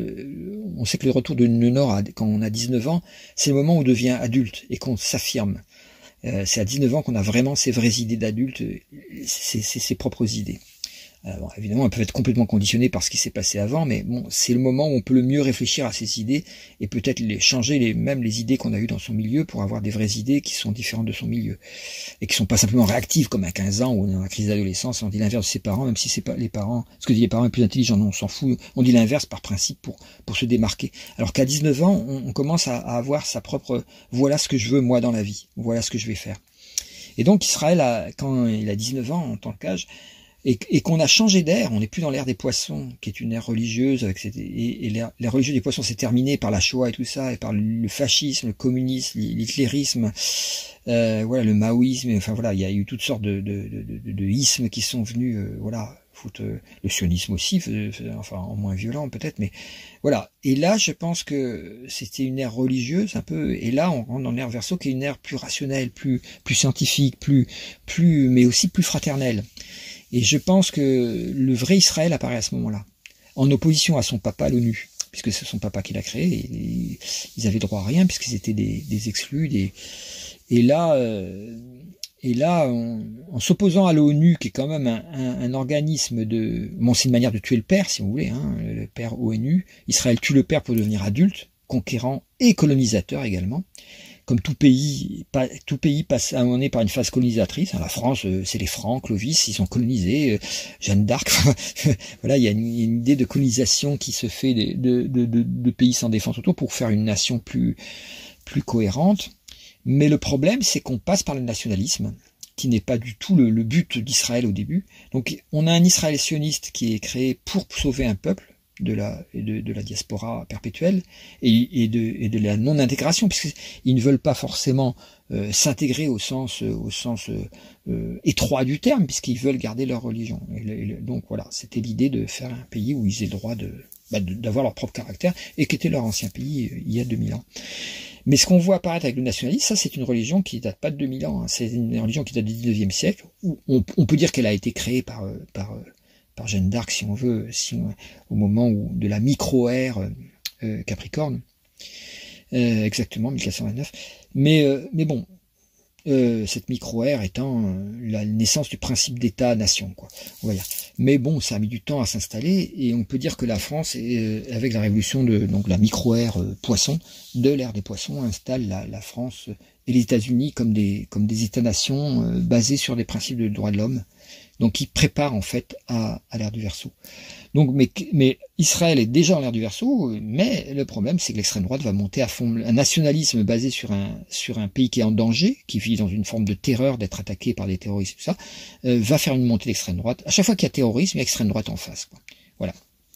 le, on sait que le retour de le Nord, quand on a dix-neuf ans, c'est le moment où on devient adulte et qu'on s'affirme. Euh, c'est à dix-neuf ans qu'on a vraiment ses vraies idées d'adulte, ses, ses, ses propres idées. Euh, bon, évidemment, elles peuvent être complètement conditionnées par ce qui s'est passé avant, mais bon, c'est le moment où on peut le mieux réfléchir à ses idées et peut-être les changer les même les idées qu'on a eues dans son milieu pour avoir des vraies idées qui sont différentes de son milieu et qui sont pas simplement réactives comme à quinze ans ou dans la crise d'adolescence on dit l'inverse de ses parents, même si c'est pas les parents, ce que disent les parents est plus intelligent, non, on s'en fout, on dit l'inverse par principe pour pour se démarquer. Alors qu'à dix-neuf ans, on, on commence à, à avoir sa propre, voilà ce que je veux moi dans la vie, voilà ce que je vais faire. Et donc Israël, a, quand il a dix-neuf ans en tant qu'âge, et, et qu'on a changé d'ère, on n'est plus dans l'ère des poissons, qui est une ère religieuse, avec cette, et, et l'ère, l'ère religieuse des poissons s'est terminée par la Shoah et tout ça, et par le fascisme, le communisme, l'hitlérisme, euh, voilà, le maoïsme, enfin voilà, il y a eu toutes sortes de, de, de, de, de ismes qui sont venus, euh, voilà, foutre, euh, le sionisme aussi, euh, enfin en moins violent peut-être, mais voilà. Et là, je pense que c'était une ère religieuse un peu, et là, on rentre dans l'ère Verseau, qui est une ère plus rationnelle, plus, plus scientifique, plus, plus, mais aussi plus fraternelle. Et je pense que le vrai Israël apparaît à ce moment-là, en opposition à son papa, l'ONU, puisque c'est son papa qui l'a créé, et ils avaient droit à rien, puisqu'ils étaient des, des exclus. Des... Et là, euh, et là on, en s'opposant à l'ONU, qui est quand même un, un, un organisme de... Bon, c'est une manière de tuer le père, si vous voulez, hein, le père ONU. Israël tue le père pour devenir adulte, conquérant et colonisateur également. Comme tout pays, pas, tout pays passe à un moment donné par une phase colonisatrice. La France, euh, c'est les Francs, Clovis, ils sont colonisés. Euh, Jeanne d'Arc, voilà, il y a une, une idée de colonisation qui se fait de, de, de, de pays sans défense autour pour faire une nation plus, plus cohérente. Mais le problème, c'est qu'on passe par le nationalisme. qui n'est pas du tout le, le but d'Israël au début. Donc on a un Israël sioniste qui est créé pour sauver un peuple de la, de, de la diaspora perpétuelle et, et, de, et de la non-intégration, puisqu'ils ne veulent pas forcément euh, s'intégrer au sens, au sens euh, étroit du terme, puisqu'ils veulent garder leur religion. Et le, et le, donc voilà, c'était l'idée de faire un pays où ils aient le droit de, bah, d'avoir leur propre caractère, et qui était leur ancien pays euh, il y a deux mille ans. Mais ce qu'on voit apparaître avec le nationalisme, ça c'est une religion qui date pas de deux mille ans, hein. C'est une religion qui date du dix-neuvième siècle, où on, on peut dire qu'elle a été créée par, par, par Jeanne d'Arc, si on veut, si on, au moment où, de la micro-ère euh, Capricorne, euh, exactement, mille quatre cent vingt-neuf. Mais, euh, mais bon, euh, cette micro-ère étant euh, la naissance du principe d'État-nation, quoi, on va dire. Mais bon, ça a mis du temps à s'installer, et on peut dire que la France, est, euh, avec la révolution de donc la micro-ère euh, poisson, de l'ère des poissons, installe la, la France et les États-Unis comme des, comme des États-nations euh, basés sur des principes de droits de l'homme, donc qui préparent en fait à, à l'ère du Verseau. Donc, mais, mais Israël est déjà en l'ère du Verseau, mais le problème c'est que l'extrême droite va monter à fond. Un nationalisme basé sur un, sur un pays qui est en danger, qui vit dans une forme de terreur d'être attaqué par des terroristes, tout ça, euh, va faire une montée d'extrême droite. À chaque fois qu'il y a terrorisme, il y a extrême droite en face, quoi. Voilà.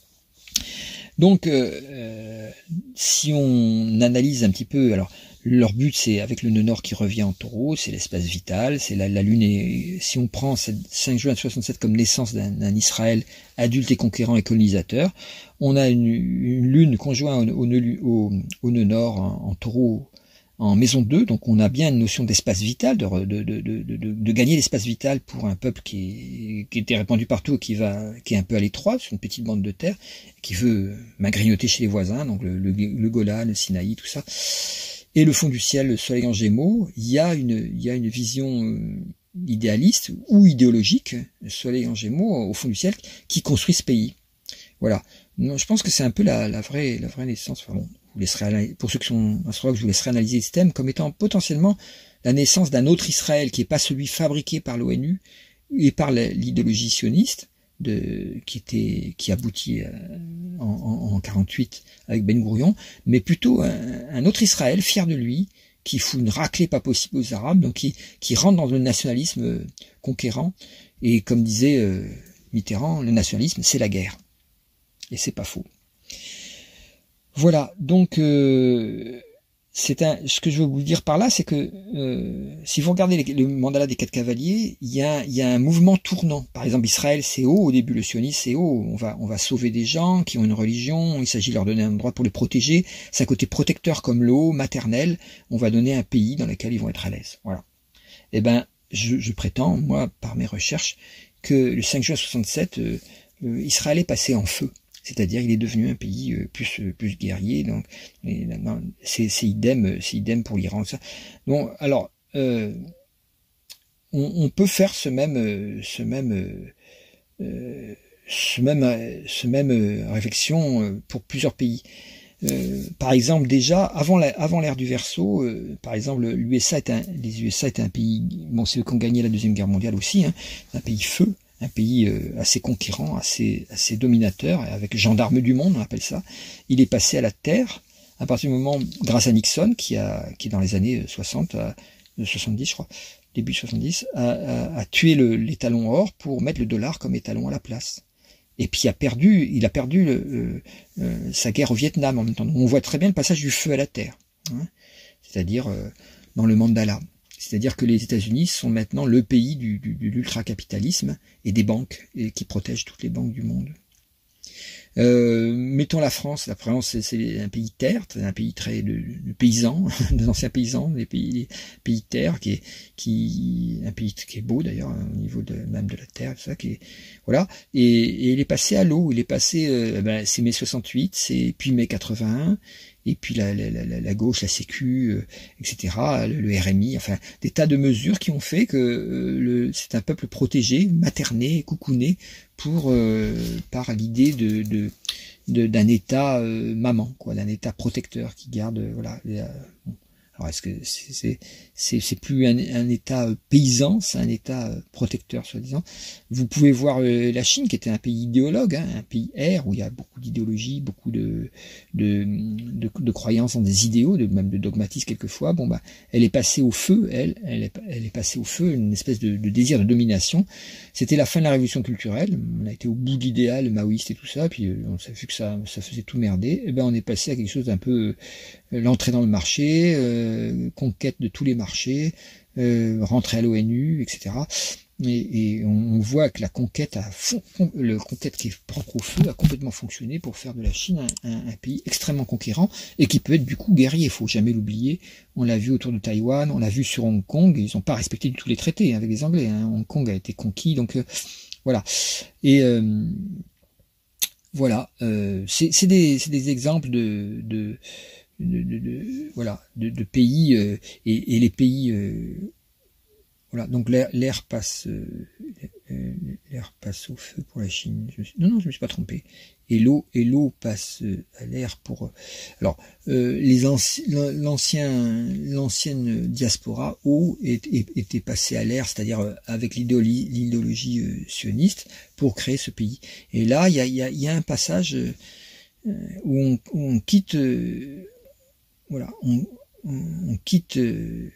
Donc, euh, euh, si on analyse un petit peu, alors leur but c'est avec le nœud nord qui revient en taureau, c'est l'espace vital, c'est la, la lune. Et si on prend cette cinq juin soixante-sept comme naissance d'un Israël adulte et conquérant et colonisateur, on a une, une lune conjointe au, au, au, au nœud nord en, en taureau en maison deux, donc on a bien une notion d'espace vital, de, de, de, de, de, de gagner l'espace vital pour un peuple qui, est, qui était répandu partout, qui va, qui est un peu à l'étroit, sur une petite bande de terre, qui veut grignoter chez les voisins, donc le, le, le Golan, le Sinaï, tout ça. Et le fond du ciel, le soleil en Gémeaux, il y a une, il y a une vision idéaliste ou idéologique, le soleil en Gémeaux, au fond du ciel, qui construit ce pays. Voilà. Non, je pense que c'est un peu la, la vraie, la vraie naissance. Enfin bon, vous laisserez, pour ceux qui sont astrologues, je vous laisserai analyser ce thème comme étant potentiellement la naissance d'un autre Israël qui n'est pas celui fabriqué par l'ONU et par l'idéologie sioniste, de, qui était, qui aboutit en, en, en quarante-huit avec Ben Gourion, mais plutôt un, un autre Israël fier de lui, qui fout une raclée pas possible aux Arabes, donc qui, qui rentre dans le nationalisme conquérant. Et comme disait euh, Mitterrand, le nationalisme, c'est la guerre. Et c'est pas faux. Voilà, donc euh, c'est un. Ce que je veux vous dire par là, c'est que euh, si vous regardez les, le mandala des quatre cavaliers, il y a, il y a un mouvement tournant. Par exemple, Israël, c'est haut au début, le sionisme, c'est haut. On va, on va sauver des gens qui ont une religion. Il s'agit de leur donner un droit pour les protéger. C'est un côté protecteur comme l'eau, maternel. On va donner un pays dans lequel ils vont être à l'aise. Voilà. Eh ben, je, je prétends, moi, par mes recherches, que le cinq juin soixante-sept, euh, euh, Israël est passé en feu. C'est-à-dire, il est devenu un pays euh, plus plus guerrier. Donc, c'est idem, c'est idem pour l'Iran. Donc, alors, euh, on, on peut faire ce même, ce même, euh, ce même, ce même réflexion pour plusieurs pays. Euh, par exemple, déjà avant la, avant l'ère du Verseau, euh, par exemple, l'U S A est un, les U S A étaient un pays, bon, c'est eux qui ont gagné la deuxième guerre mondiale aussi, hein, un pays feu. Un pays euh, assez conquérant, assez, assez dominateur, avec gendarme du monde, on appelle ça. Il est passé à la terre à partir du moment, grâce à Nixon, qui a, qui dans les années soixante, à, soixante-dix, je crois, début soixante-dix, a, a, a tué l'étalon or pour mettre le dollar comme étalon à la place. Et puis il a perdu, il a perdu le, euh, euh, sa guerre au Vietnam en même temps. Donc, on voit très bien le passage du feu à la terre, hein, c'est-à-dire euh, dans le mandala. C'est-à-dire que les États-Unis sont maintenant le pays du, du, de l'ultracapitalisme et des banques, et qui protègent toutes les banques du monde. Euh, mettons la France. La France, c'est un pays terre, c'est un pays très de, de paysans, des anciens paysans, des pays, des pays terre, qui est, qui, un pays qui est beau d'ailleurs au niveau de même de la terre, tout ça, qui est, voilà. Et, et il est passé à l'eau. Il est passé, euh, ben, c'est mai soixante-huit, c'est puis mai quatre-vingt-un. Et puis la, la, la, la gauche, la Sécu, euh, et cetera, le, le R M I, enfin des tas de mesures qui ont fait que euh, c'est un peuple protégé, materné, coucouné, pour euh, par l'idée de, de, de d'un État euh, maman, quoi, d'un État protecteur qui garde, euh, voilà. Les, euh, bon. Alors est-ce que c'est c'est c'est plus un, un État paysan, c'est un État protecteur soi-disant. Vous pouvez voir euh, la Chine, qui était un pays idéologue, hein, un pays air où il y a beaucoup d'idéologie, beaucoup de de, de de croyances en des idéaux, de même de dogmatisme quelquefois. Bon bah, elle est passée au feu, elle, elle est elle est passée au feu, une espèce de, de désir de domination. C'était la fin de la révolution culturelle. On a été au bout de l'idéal maoïste et tout ça, puis on s'est vu que ça ça faisait tout merder. Et ben on est passé à quelque chose d'un peu euh, l'entrée dans le marché. Euh, conquête de tous les marchés, euh, rentrer à l'O N U, et cetera. Et, et on voit que la conquête, a fond, le conquête qui est propre au feu a complètement fonctionné pour faire de la Chine un, un, un pays extrêmement conquérant et qui peut être du coup guerrier. Il faut jamais l'oublier. On l'a vu autour de Taïwan, on l'a vu sur Hong Kong. Ils n'ont pas respecté du tout les traités hein, avec les Anglais. Hein. Hong Kong a été conquis, donc euh, voilà. Et euh, voilà, euh, c'est des, des exemples de, de De, de, de voilà de, de pays euh, et, et les pays euh, voilà donc l'air passe euh, l'air passe au feu pour la Chine. Je me suis, non non je me suis pas trompé. Et l'eau et l'eau passe à l'air pour alors euh, les l'ancien l'ancienne diaspora eau était passée à l'air, c'est-à-dire avec l'idéologie euh, sioniste pour créer ce pays. Et là il y a il y a, il y a un passage euh, où on, où on quitte euh, Voilà, on, on, on quitte euh,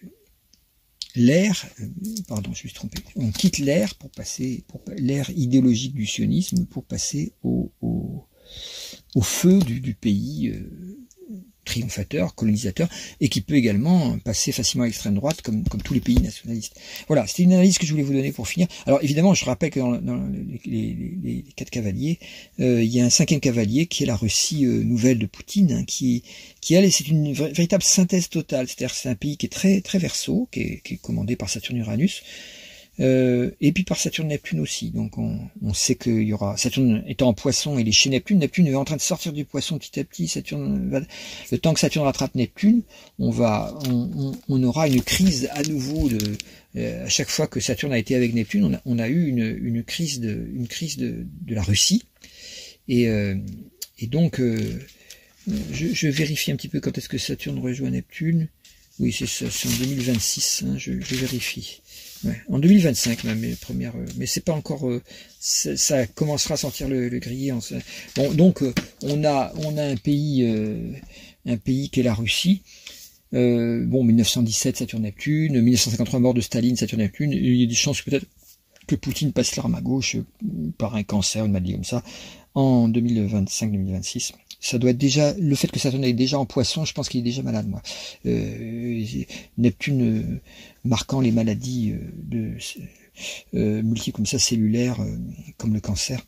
l'air, euh, pardon, je me suis trompé, on quitte l'air pour passer, pour l'air idéologique du sionisme pour passer au, au, au feu du, du pays euh, triomphateur, colonisateur, et qui peut également passer facilement à l'extrême droite, comme, comme tous les pays nationalistes. Voilà, c'était une analyse que je voulais vous donner pour finir. Alors évidemment, je rappelle que dans, dans les, les, les, les quatre cavaliers, euh, il y a un cinquième cavalier qui est la Russie euh, nouvelle de Poutine, hein, qui, qui elle, c'est une véritable synthèse totale. C'est-à-dire c'est un pays qui est très très verso, qui est, qui est commandé par Saturne-Uranus, Euh, et puis par Saturne-Neptune aussi. Donc on, on sait qu'il y aura Saturne étant en Poisson et les chez Neptune, Neptune est en train de sortir du Poisson petit à petit. Saturne va, le temps que Saturne rattrape Neptune, on va, on, on, on aura une crise à nouveau de. Euh, à chaque fois que Saturne a été avec Neptune, on a, on a eu une, une crise de, une crise de, de la Russie. Et, euh, et donc, euh, je, je vérifie un petit peu quand est-ce que Saturne rejoint Neptune. Oui, c'est ça, c'est en deux mille vingt-six. Hein, je, je vérifie. Ouais, en deux mille vingt-cinq même, les premières, euh, mais c'est pas encore, euh, ça commencera à sentir le, le grillé. En, bon, donc euh, on a, on a un pays, euh, un pays qui est la Russie. Euh, bon, mille neuf cent dix-sept, Saturne-Neptune, mille neuf cent cinquante-trois, mort de Staline, Saturne-Neptune. Il y a des chances peut-être que Poutine passe l'arme à gauche euh, par un cancer, une maladie comme ça, en deux mille vingt-cinq, deux mille vingt-six. Ça doit être déjà, le fait que Saturne est déjà en Poisson, je pense qu'il est déjà malade, moi. Euh, Neptune euh, marquant les maladies euh, de euh, multiples comme ça, cellulaires, euh, comme le cancer.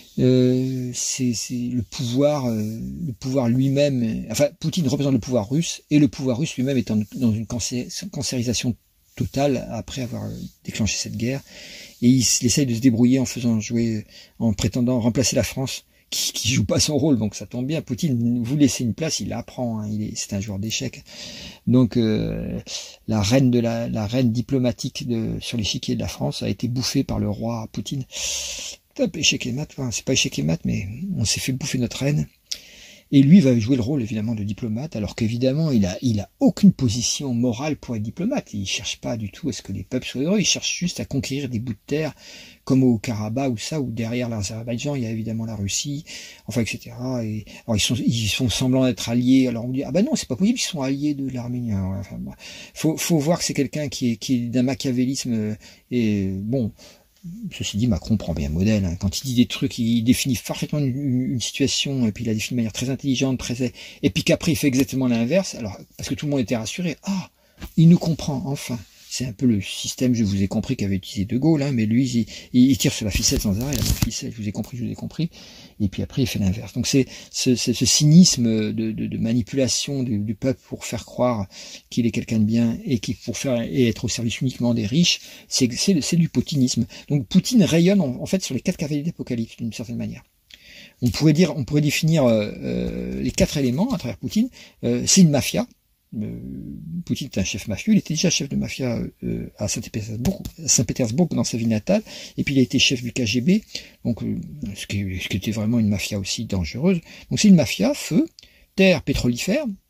Euh, c'est le pouvoir, euh, le pouvoir lui-même. Enfin, Poutine représente le pouvoir russe, et le pouvoir russe lui-même est en, dans une cancé, cancérisation totale après avoir déclenché cette guerre. Et il, il essaye de se débrouiller en faisant jouer, en prétendant remplacer la France, qui, qui joue pas son rôle, donc ça tombe bien. Poutine, vous laissez une place, il la prend, hein, il est, c'est un joueur d'échecs. Donc euh, la reine de la, la reine diplomatique de, sur l'échiquier de la France a été bouffée par le roi Poutine. Top, échec et mat, enfin, c'est pas échec et mat, mais on s'est fait bouffer notre reine. Et lui va jouer le rôle évidemment de diplomate, alors qu'évidemment il a, il a aucune position morale pour être diplomate. Il cherche pas du tout à ce que les peuples soient heureux, il cherche juste à conquérir des bouts de terre, comme au Karabakh ou ça, où derrière l'Azerbaïdjan il y a évidemment la Russie, enfin et cetera. Et alors ils sont, ils sont semblant d'être alliés. Alors on dit ah ben non, c'est pas possible, ils sont alliés de l'Arménie. Enfin, bon. faut, faut voir que c'est quelqu'un qui est, qui est d'un machiavélisme et bon. Ceci dit, Macron prend bien modèle. Hein. Quand il dit des trucs, il définit parfaitement une, une situation, et puis il la définit de manière très intelligente, très... et puis qu'après il fait exactement l'inverse, alors parce que tout le monde était rassuré. Ah, il nous comprend, enfin. C'est un peu le système, je vous ai compris, qu'avait utilisé De Gaulle, hein, mais lui, il, il tire sur la ficelle sans arrêt, la même ficelle, je vous ai compris, je vous ai compris, et puis après il fait l'inverse. Donc c'est ce, ce, ce cynisme de, de, de manipulation du, du peuple pour faire croire qu'il est quelqu'un de bien et qui pour faire et être au service uniquement des riches, c'est du poutinisme. Donc Poutine rayonne en, en fait sur les quatre cavaliers d'Apocalypse d'une certaine manière. On pourrait dire, on pourrait définir euh, euh, les quatre éléments à travers Poutine. Euh, c'est une mafia. Euh, Poutine est un chef mafieux, il était déjà chef de mafia euh, à Saint-Pétersbourg, Saint-Pétersbourg dans sa vie natale, et puis il a été chef du K G B, donc euh, ce, qui, ce qui était vraiment une mafia aussi dangereuse. Donc c'est une mafia, feu, terre pétrolifère,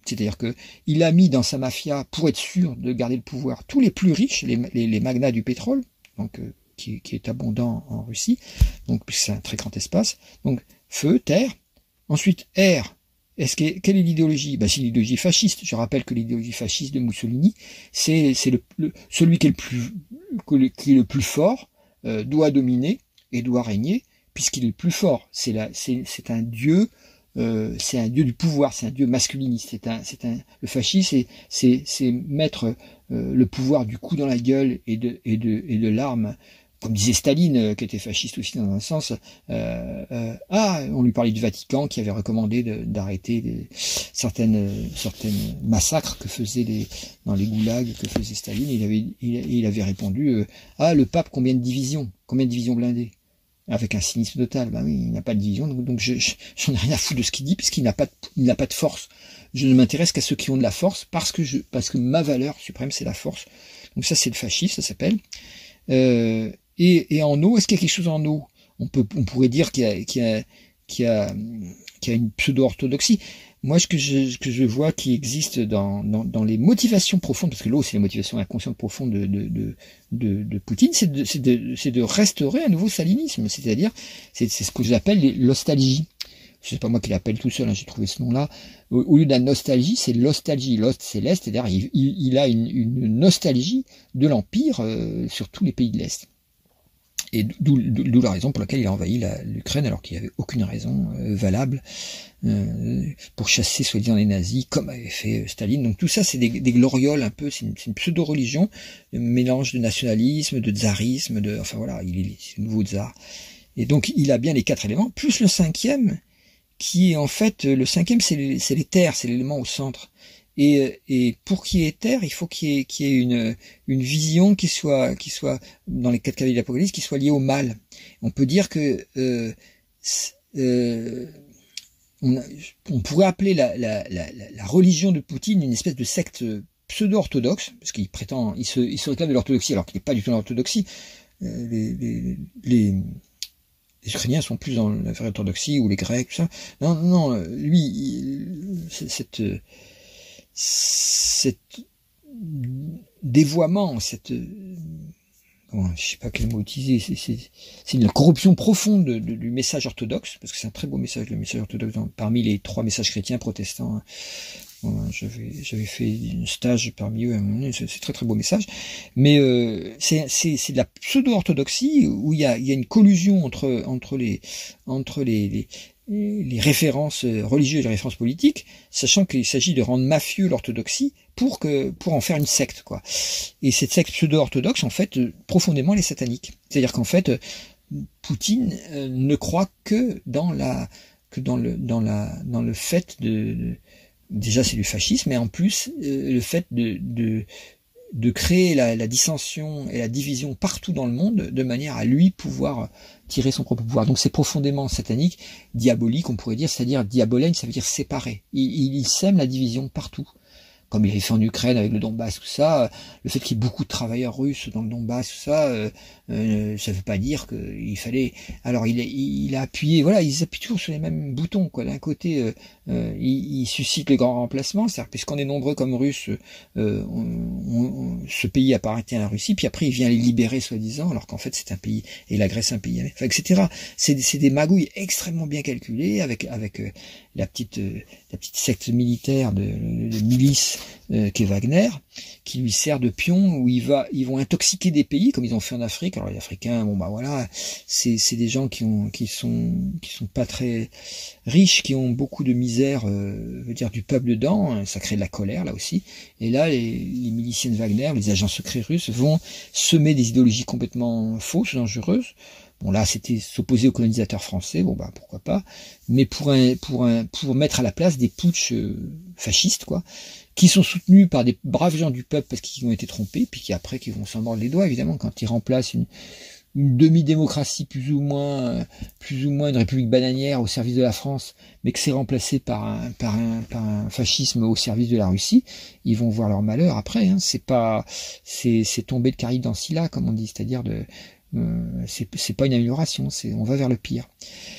C'est-à-dire que il a mis dans sa mafia, pour être sûr de garder le pouvoir, tous les plus riches, les, les, les magnats du pétrole, donc euh, qui, qui est abondant en Russie, donc c'est un très grand espace. Donc feu, terre. Ensuite air. Est-ce que, quelle est l'idéologie? Ben, c'est l'idéologie fasciste. Je rappelle que l'idéologie fasciste de Mussolini, c'est le, le, celui qui est le plus, qui est le plus fort, euh, doit dominer et doit régner, puisqu'il est le plus fort. C'est c'est un dieu, euh, c'est un dieu du pouvoir, c'est un dieu masculiniste. C'est un, c'est un, le fascisme, c'est c'est mettre euh, le pouvoir du coup dans la gueule et de et de et de l'arme. Comme disait Staline, euh, qui était fasciste aussi dans un sens, euh, euh, ah, on lui parlait du Vatican qui avait recommandé d'arrêter certaines, certaines massacres que faisaient les, dans les goulags que faisait Staline. Il avait, il, il avait répondu, euh, ah, le pape, combien de divisions, combien de divisions blindées, avec un cynisme total. Ben oui, il n'a pas de division, donc, donc je, je, j'en ai rien à foutre de ce qu'il dit, puisqu'il n'a pas, de, il n'a pas de force. Je ne m'intéresse qu'à ceux qui ont de la force, parce que je, parce que ma valeur suprême, c'est la force. Donc ça, c'est le fascisme, ça s'appelle. Euh, Et, et en eau, est-ce qu'il y a quelque chose en eau? On peut, on pourrait dire qu'il y a, qu'il y a, qu'il y a, qu'il y a une pseudo-orthodoxie. Moi, ce que je, ce que je vois qui existe dans, dans, dans les motivations profondes, parce que l'eau, c'est les motivations inconscientes profondes de, de, de, de, de Poutine, c'est de, c'est de, c'est de restaurer un nouveau stalinisme. C'est-à-dire, c'est, c'est ce que j'appelle l'ostalgie. Je sais pas moi qui l'appelle tout seul, hein, j'ai trouvé ce nom-là. Au, au lieu de la nostalgie, c'est l'ostalgie. L'ost, c'est l'Est, c'est-à-dire, il, il, il a une, une nostalgie de l'Empire euh, sur tous les pays de l'Est. Et d'où la raison pour laquelle il a envahi l'Ukraine alors qu'il n'y avait aucune raison euh, valable euh, pour chasser soi-disant les nazis, comme avait fait Staline. Donc tout ça, c'est des, des glorioles un peu, c'est une, une pseudo-religion, un mélange de nationalisme, de tsarisme, de, enfin voilà, il est, c'est le nouveau tsar. Et donc il a bien les quatre éléments, plus le cinquième, qui est en fait, le cinquième, c'est les, les terres, c'est l'élément au centre. Et, et pour qu'il y ait terre, il faut qu'il y ait, qu'il y ait une, une vision qui soit, qui soit, dans les quatre cavaliers de l'Apocalypse, qui soit liée au mal. On peut dire que euh, euh, on, a, on pourrait appeler la, la, la, la religion de Poutine une espèce de secte pseudo-orthodoxe, parce qu'il prétend, il se, il se réclame de l'orthodoxie, alors qu'il n'est pas du tout dans l'orthodoxie. Euh, les, les, les, les Ukrainiens sont plus dans la vraie orthodoxie, ou les Grecs, tout ça. Non, non, lui, il, cette cet dévoiement, cette, bon, je sais pas quel mot utiliser, c'est une corruption profonde de, de, du message orthodoxe, parce que c'est un très beau message, le message orthodoxe, dans, parmi les trois messages chrétiens protestants. Bon, j'avais j'avais fait un stage parmi eux, c'est très très beau message, mais euh, c'est c'est de la pseudo-orthodoxie où il y a il y a une collusion entre entre les entre les, les les références religieuses et les références politiques, sachant qu'il s'agit de rendre mafieux l'orthodoxie pour que pour en faire une secte, quoi. Et cette secte pseudo-orthodoxe, en fait, profondément, elle est satanique. C'est-à-dire qu'en fait, Poutine ne croit que dans la que dans le dans la dans le fait de, de déjà c'est du fascisme, mais en plus euh, le fait de de de créer la, la dissension et la division partout dans le monde, de manière à lui pouvoir tirer son propre pouvoir. Donc c'est profondément satanique, diabolique, on pourrait dire, c'est-à-dire diabolène, ça veut dire séparer. Il, il, il sème la division partout. Comme il avait fait en Ukraine avec le Donbass, tout ça, le fait qu'il y ait beaucoup de travailleurs russes dans le Donbass, tout ça, euh, euh, ça veut pas dire qu'il fallait... Alors il a, il a appuyé, voilà, ils appuient toujours sur les mêmes boutons, quoi. D'un côté, euh, euh, il, il suscite les grands remplacements, c'est-à-dire puisqu'on est nombreux comme Russes, euh, on, on, ce pays appartient à la Russie, puis après il vient les libérer, soi-disant, alors qu'en fait c'est un pays, et la Grèce un pays, enfin, et cetera. C'est des magouilles extrêmement bien calculées, avec avec euh, la petite euh, la petite secte militaire de, de, de milice Euh, qu'est Wagner, qui lui sert de pion, où il va, ils vont intoxiquer des pays comme ils ont fait en Afrique. Alors les Africains, bon bah voilà, c'est c'est des gens qui ont qui sont qui sont pas très riches, qui ont beaucoup de misère, euh, veut dire du peuple dedans. Ça crée de la colère là aussi. Et là, les, les miliciens de Wagner, les agents secrets russes, vont semer des idéologies complètement fausses, dangereuses. Bon là, c'était s'opposer aux colonisateurs français, bon bah pourquoi pas, mais pour un pour un pour mettre à la place des putschs euh, fascistes, quoi, qui sont soutenus par des braves gens du peuple parce qu'ils ont été trompés, puis qui après qui vont s'en mordre les doigts évidemment quand ils remplacent une une demi-démocratie plus ou moins euh, plus ou moins une république bananière au service de la France, mais que c'est remplacé par un par un par un fascisme au service de la Russie, ils vont voir leur malheur après, hein. C'est pas c'est c'est tomber de Caraïbes dans Scylla, comme on dit, c'est-à-dire de Euh, c'est pas une amélioration, c'est on va vers le pire.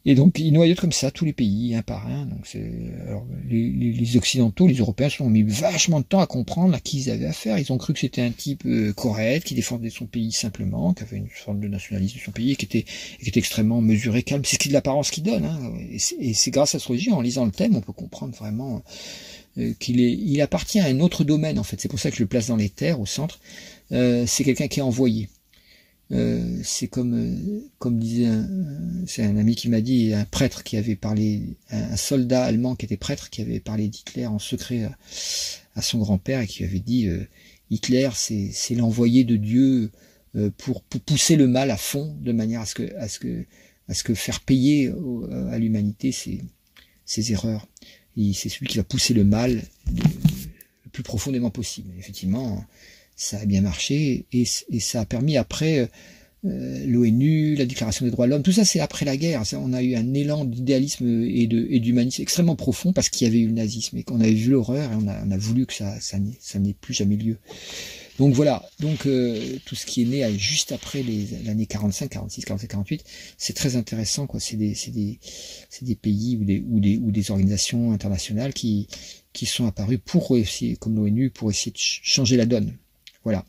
Et donc, ils noyautent comme ça tous les pays, un par un. Donc, c'est, alors, les, les, les Occidentaux, les Européens se sont mis vachement de temps à comprendre à qui ils avaient affaire. Ils ont cru que c'était un type euh, correct, qui défendait son pays simplement, qui avait une forme de nationalisme de son pays, et qui était, qui était extrêmement mesuré, calme. C'est ce qui est de l'apparence qu'il donne. Hein. Et c'est grâce à l'astrologie, en lisant le thème, on peut comprendre vraiment euh, qu'il est, il appartient à un autre domaine, en fait. C'est pour ça que je le place dans les terres, au centre. Euh, c'est quelqu'un qui est envoyé. Euh, c'est comme euh, comme disait un, c'est un ami qui m'a dit, un prêtre qui avait parlé, un, un soldat allemand qui était prêtre, qui avait parlé d'Hitler en secret à, à son grand-père et qui avait dit euh, Hitler c'est c'est l'envoyé de Dieu euh, pour, pour pousser le mal à fond, de manière à ce que à ce que à ce que faire payer au, à l'humanité ses ses erreurs. C'est celui qui va pousser le mal de, le plus profondément possible. Et effectivement, ça a bien marché et, et ça a permis après euh, l'ONU, la Déclaration des droits de l'homme, tout ça c'est après la guerre. Ça, on a eu un élan d'idéalisme et de et d'humanisme extrêmement profond parce qu'il y avait eu le nazisme et qu'on avait vu l'horreur et on a, on a voulu que ça ça n'ait plus jamais lieu. Donc voilà, donc euh, tout ce qui est né juste après l'année quarante-cinq, quarante-six, quarante-sept, quarante-huit, c'est très intéressant quoi. C'est des c'est des c'est des pays ou des ou des ou des organisations internationales qui qui sont apparues pour essayer, comme l'ONU, pour essayer de changer la donne. Voilà.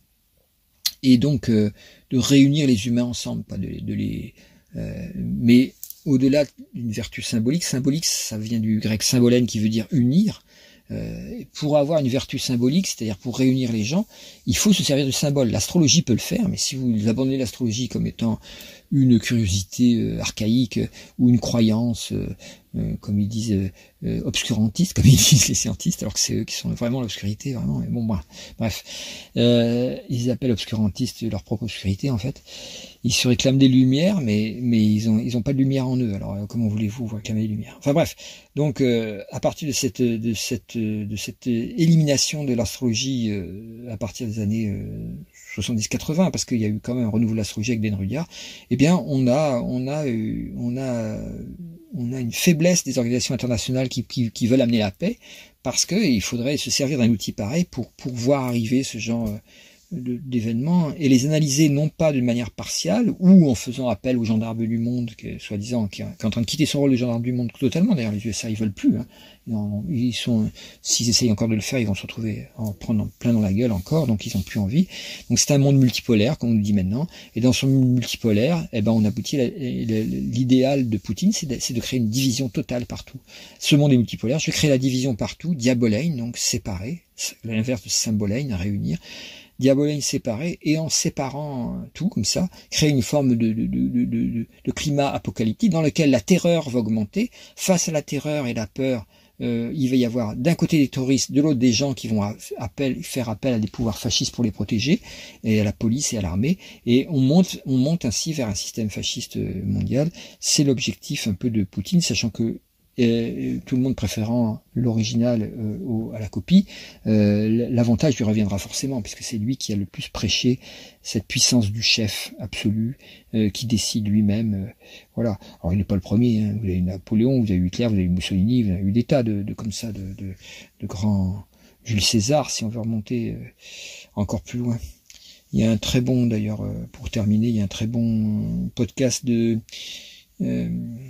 Et donc euh, de réunir les humains ensemble, pas de, de les. Euh, mais au-delà d'une vertu symbolique, symbolique, ça vient du grec symbolène qui veut dire unir. Euh, pour avoir une vertu symbolique, c'est-à-dire pour réunir les gens, il faut se servir du symbole. L'astrologie peut le faire, mais si vous abandonnez l'astrologie comme étant une curiosité euh, archaïque euh, ou une croyance, euh, euh, comme ils disent, euh, euh, obscurantiste, comme ils disent les scientistes, alors que c'est eux qui sont vraiment l'obscurité, vraiment. Mais bon, bref, bref. Euh, ils appellent obscurantistes leur propre obscurité, en fait. Ils se réclament des lumières, mais mais ils ont ils ont pas de lumière en eux. Alors comment voulez-vous vous réclamer des lumières? Enfin bref. Donc euh, à partir de cette de cette de cette élimination de l'astrologie euh, à partir des années euh, soixante-dix quatre-vingts, parce qu'il y a eu quand même un renouveau de l'astrologie avec Ben Rudyard, eh bien on a on a euh, on a on a une faiblesse des organisations internationales qui qui, qui veulent amener la paix, parce que il faudrait se servir d'un outil pareil pour pour voir arriver ce genre euh, d'événements et les analyser non pas d'une manière partiale ou en faisant appel aux gendarmes du monde, que, soi-disant, qui, qui est en train de quitter son rôle de gendarme du monde totalement. D'ailleurs, les U S A, ils veulent plus. Hein. Ils sont, s'ils essayent encore de le faire, ils vont se retrouver en prendre plein dans la gueule encore, donc ils n'ont plus envie. Donc c'est un monde multipolaire, comme on nous dit maintenant. Et dans ce monde multipolaire, eh ben, on aboutit à l'idéal de Poutine, c'est de, de créer une division totale partout. Ce monde est multipolaire. Je vais créer la division partout, diabolein, donc séparer, l'inverse de symbolein, réunir. Diabolein séparé, et en séparant tout comme ça, créer une forme de, de, de, de, de climat apocalyptique dans lequel la terreur va augmenter. Face à la terreur et la peur, euh, il va y avoir d'un côté des terroristes, de l'autre des gens qui vont appel, faire appel à des pouvoirs fascistes pour les protéger, et à la police et à l'armée, et on monte, on monte ainsi vers un système fasciste mondial. C'est l'objectif un peu de Poutine, sachant que et tout le monde préférant l'original euh, à la copie, euh, l'avantage lui reviendra forcément, puisque c'est lui qui a le plus prêché cette puissance du chef absolu, euh, qui décide lui-même. Euh, voilà. Alors il n'est pas le premier, hein. Vous avez eu Napoléon, vous avez eu Hitler, vous avez eu Mussolini, vous avez eu des tas de, de comme ça, de, de, de grands Jules César, si on veut remonter euh, encore plus loin. Il y a un très bon, d'ailleurs, euh, pour terminer, il y a un très bon podcast de euh,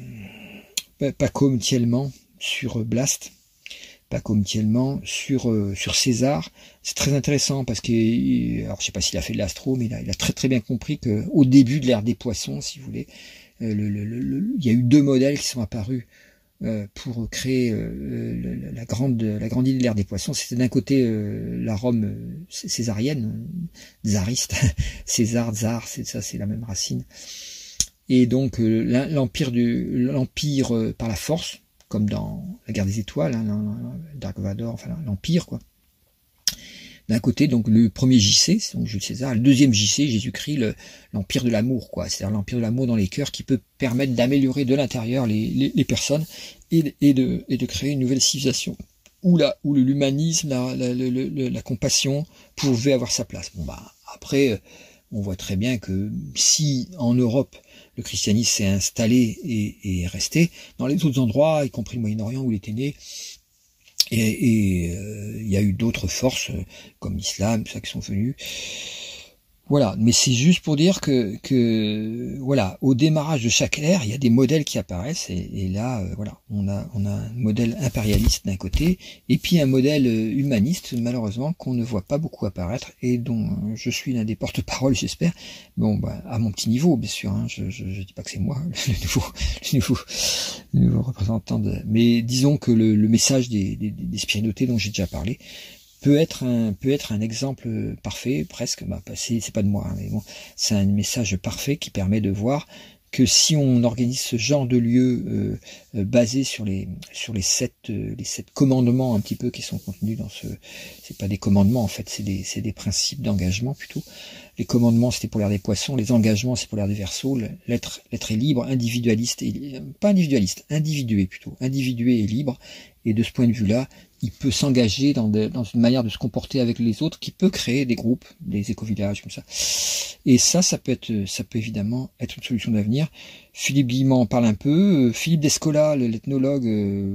Paco Mtielman sur Blast, Paco Mtielman sur euh, sur César. C'est très intéressant parce que, alors je sais pas s'il a fait de l'astro, mais il a, il a très très bien compris que au début de l'ère des poissons, si vous voulez, euh, le, le, le, il y a eu deux modèles qui sont apparus euh, pour créer euh, le, la grande la grande idée de l'ère des poissons. C'était d'un côté euh, la Rome euh, césarienne, tsariste, César, tsar, c'est ça, c'est la même racine. Et donc euh, l'empire du l'empire euh, par la force, comme dans la guerre des étoiles, hein, Dark Vador, enfin l'empire quoi. D'un côté donc le premier J C, c'est donc Jules César, le deuxième J C, Jésus-Christ, l'empire de l'amour quoi, c'est-à-dire l'empire de l'amour dans les cœurs qui peut permettre d'améliorer de l'intérieur les, les, les personnes et, et de et de créer une nouvelle civilisation où la où l'humanisme, la, la, la, la, la compassion pouvait avoir sa place. Bon bah après on voit très bien que si en Europe le christianisme s'est installé et, et est resté, dans les autres endroits, y compris le Moyen-Orient où il était né, et il euh, y a eu d'autres forces comme l'islam, ça qui sont venues. Voilà, mais c'est juste pour dire que, que voilà, au démarrage de chaque ère, il y a des modèles qui apparaissent, et, et là, euh, voilà, on a, on a un modèle impérialiste d'un côté, et puis un modèle humaniste, malheureusement, qu'on ne voit pas beaucoup apparaître, et dont je suis l'un des porte-parole, j'espère. Bon, bah, à mon petit niveau, bien sûr, hein, je, je, je dis pas que c'est moi, le nouveau, le nouveau, le nouveau représentant de, mais disons que le, le message des, des, des spiritualités dont j'ai déjà parlé, peut être un peut être un exemple parfait, presque, bah, c'est, c'est pas de moi, hein, mais bon, c'est un message parfait qui permet de voir que si on organise ce genre de lieu euh, euh, basé sur les sur les sept euh, les sept commandements un petit peu qui sont contenus dans ce, c'est pas des commandements en fait, c'est des c'est des principes d'engagement plutôt. Les commandements c'était pour l'ère des poissons, les engagements c'est pour l'ère des Verseaux. L'être l'être est libre, individualiste et pas individualiste, individué plutôt, individué et libre. Et de ce point de vue-là, il peut s'engager dans, dans une manière de se comporter avec les autres qui peut créer des groupes, des éco-villages comme ça. Et ça, ça peut être, ça peut évidemment être une solution d'avenir. Philippe Guillemot en parle un peu. Philippe Descola, l'ethnologue,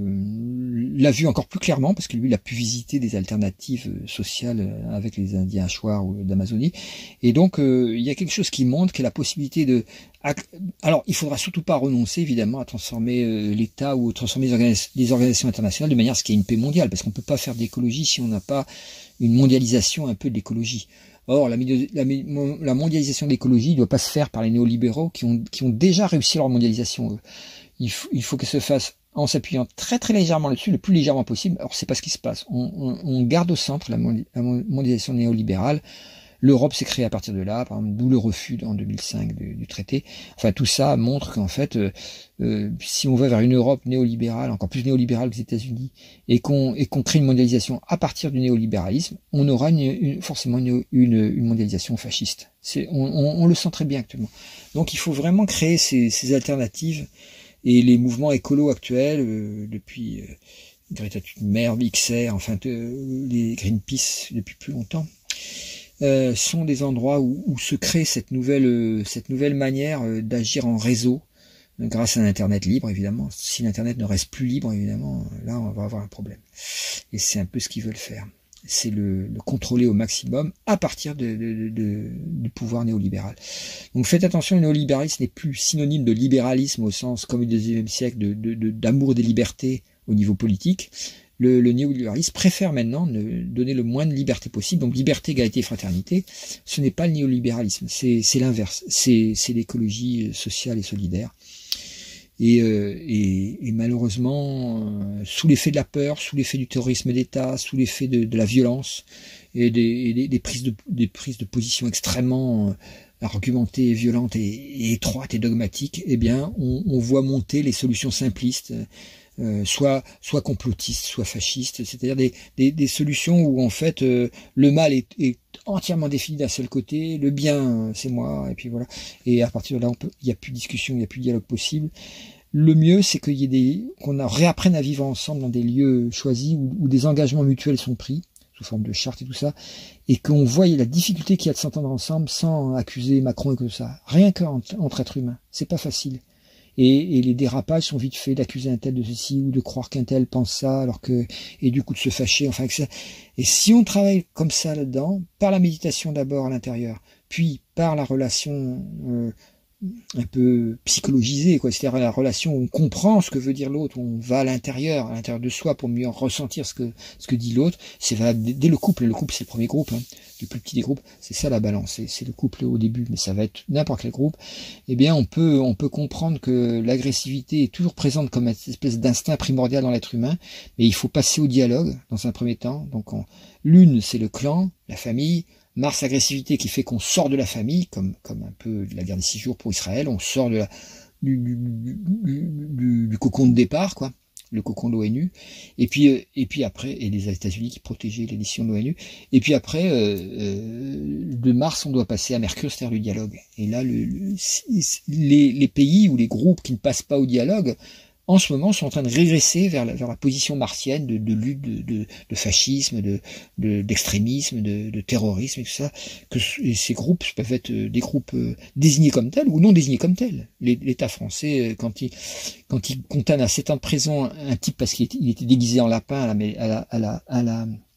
euh, l'a vu encore plus clairement parce que lui, il a pu visiter des alternatives sociales avec les Indiens Achuar ou d'Amazonie. Et donc, euh, il y a quelque chose qui montre qu'il y a la possibilité de... Alors, il faudra surtout pas renoncer, évidemment, à transformer euh, l'État ou à transformer les, organis les organisations internationales de manière à ce qu'il y ait une paix mondiale, parce qu'on peut pas faire d'écologie si on n'a pas une mondialisation un peu de l'écologie. Or, la, la, la mondialisation de l'écologie ne doit pas se faire par les néolibéraux qui ont, qui ont déjà réussi leur mondialisation. Eux. Il, faut, il faut qu'elle se fasse en s'appuyant très très légèrement là-dessus, le plus légèrement possible. Alors, c'est pas ce qui se passe. On, on, on garde au centre la, la mondialisation néolibérale. L'Europe s'est créée à partir de là, par exemple, d'où le refus en deux mille cinq du, du traité. Enfin, tout ça montre qu'en fait, euh, euh, si on va vers une Europe néolibérale, encore plus néolibérale que les États-Unis, et qu'on et qu'on crée une mondialisation à partir du néolibéralisme, on aura une, une, forcément une, une, une mondialisation fasciste. C'est, on, on, on le sent très bien actuellement. Donc, il faut vraiment créer ces, ces alternatives, et les mouvements écolos actuels, euh, depuis euh, Greta Thunberg, X R, enfin, euh, les Greenpeace depuis plus longtemps. Euh, sont des endroits où, où se crée cette nouvelle euh, cette nouvelle manière euh, d'agir en réseau euh, grâce à un internet libre évidemment. Si l'internet ne reste plus libre évidemment, là on va avoir un problème. Et c'est un peu ce qu'ils veulent faire. C'est le, le contrôler au maximum à partir de, de, de, de, du pouvoir néolibéral. Donc faites attention, le néolibéralisme n'est plus synonyme de libéralisme au sens comme au dix-neuvième siècle de, de, de, d'amour des libertés au niveau politique. Le, le néolibéralisme préfère maintenant ne donner le moins de liberté possible. Donc liberté, égalité et fraternité, ce n'est pas le néolibéralisme, c'est, c'est l'inverse. C'est, c'est l'écologie sociale et solidaire. Et, euh, et, et malheureusement, euh, sous l'effet de la peur, sous l'effet du terrorisme d'État, sous l'effet de, de la violence et des, et des, des, prises de, des prises de position extrêmement euh, argumentées, violentes et, et étroites et dogmatiques, eh bien, on, on voit monter les solutions simplistes. Euh, soit soit complotistes, soit fascistes, c'est-à-dire des, des, des solutions où en fait euh, le mal est, est entièrement défini d'un seul côté, le bien c'est moi, et puis voilà. Et à partir de là, on peut, il n'y a plus de discussion, il n'y a plus de dialogue possible. Le mieux, c'est qu'il y ait des, qu'on réapprenne à vivre ensemble dans des lieux choisis où, où des engagements mutuels sont pris sous forme de charte et tout ça, et qu'on voie la difficulté qu'il y a de s'entendre ensemble sans accuser Macron et tout ça. Rien qu'entre entre êtres humains, c'est pas facile. Et, et les dérapages sont vite faits d'accuser un tel de ceci ou de croire qu'un tel pense ça, alors que et du coup de se fâcher, enfin que ça. Et si on travaille comme ça là-dedans, par la méditation d'abord à l'intérieur, puis par la relation euh, un peu psychologisée, quoi, c'est-à-dire la relation où on comprend ce que veut dire l'autre, où on va à l'intérieur, à l'intérieur de soi pour mieux ressentir ce que ce que dit l'autre. C'est valable dès le couple. Le couple c'est le premier groupe, hein, le plus petit des groupes. C'est ça la balance. C'est, c'est le couple au début, mais ça va être n'importe quel groupe. Eh bien, on peut on peut comprendre que l'agressivité est toujours présente comme une espèce d'instinct primordial dans l'être humain, mais il faut passer au dialogue dans un premier temps. Donc, on, l'une c'est le clan, la famille. Mars agressivité qui fait qu'on sort de la famille, comme comme un peu la guerre des six jours pour Israël, on sort de la du, du, du, du, du cocon de départ, quoi, le cocon de l'ONU, et puis euh, et puis après, et les États-Unis qui protégeaient les décisions de l'ONU, et puis après euh, euh, de Mars on doit passer à Mercure, c'est-à-dire le dialogue. Et là, le, le, les, les pays ou les groupes qui ne passent pas au dialogue, en ce moment, sont en train de régresser vers la, vers la position martienne de, de lutte, de, de, de fascisme, de, de, d'extrémisme, de, de terrorisme et tout ça. Que et ces groupes peuvent être des groupes désignés comme tels ou non désignés comme tels. L'État français, quand il, quand il condamne à sept ans de prison un type parce qu'il était, il était déguisé en lapin à la, à la, à la, à la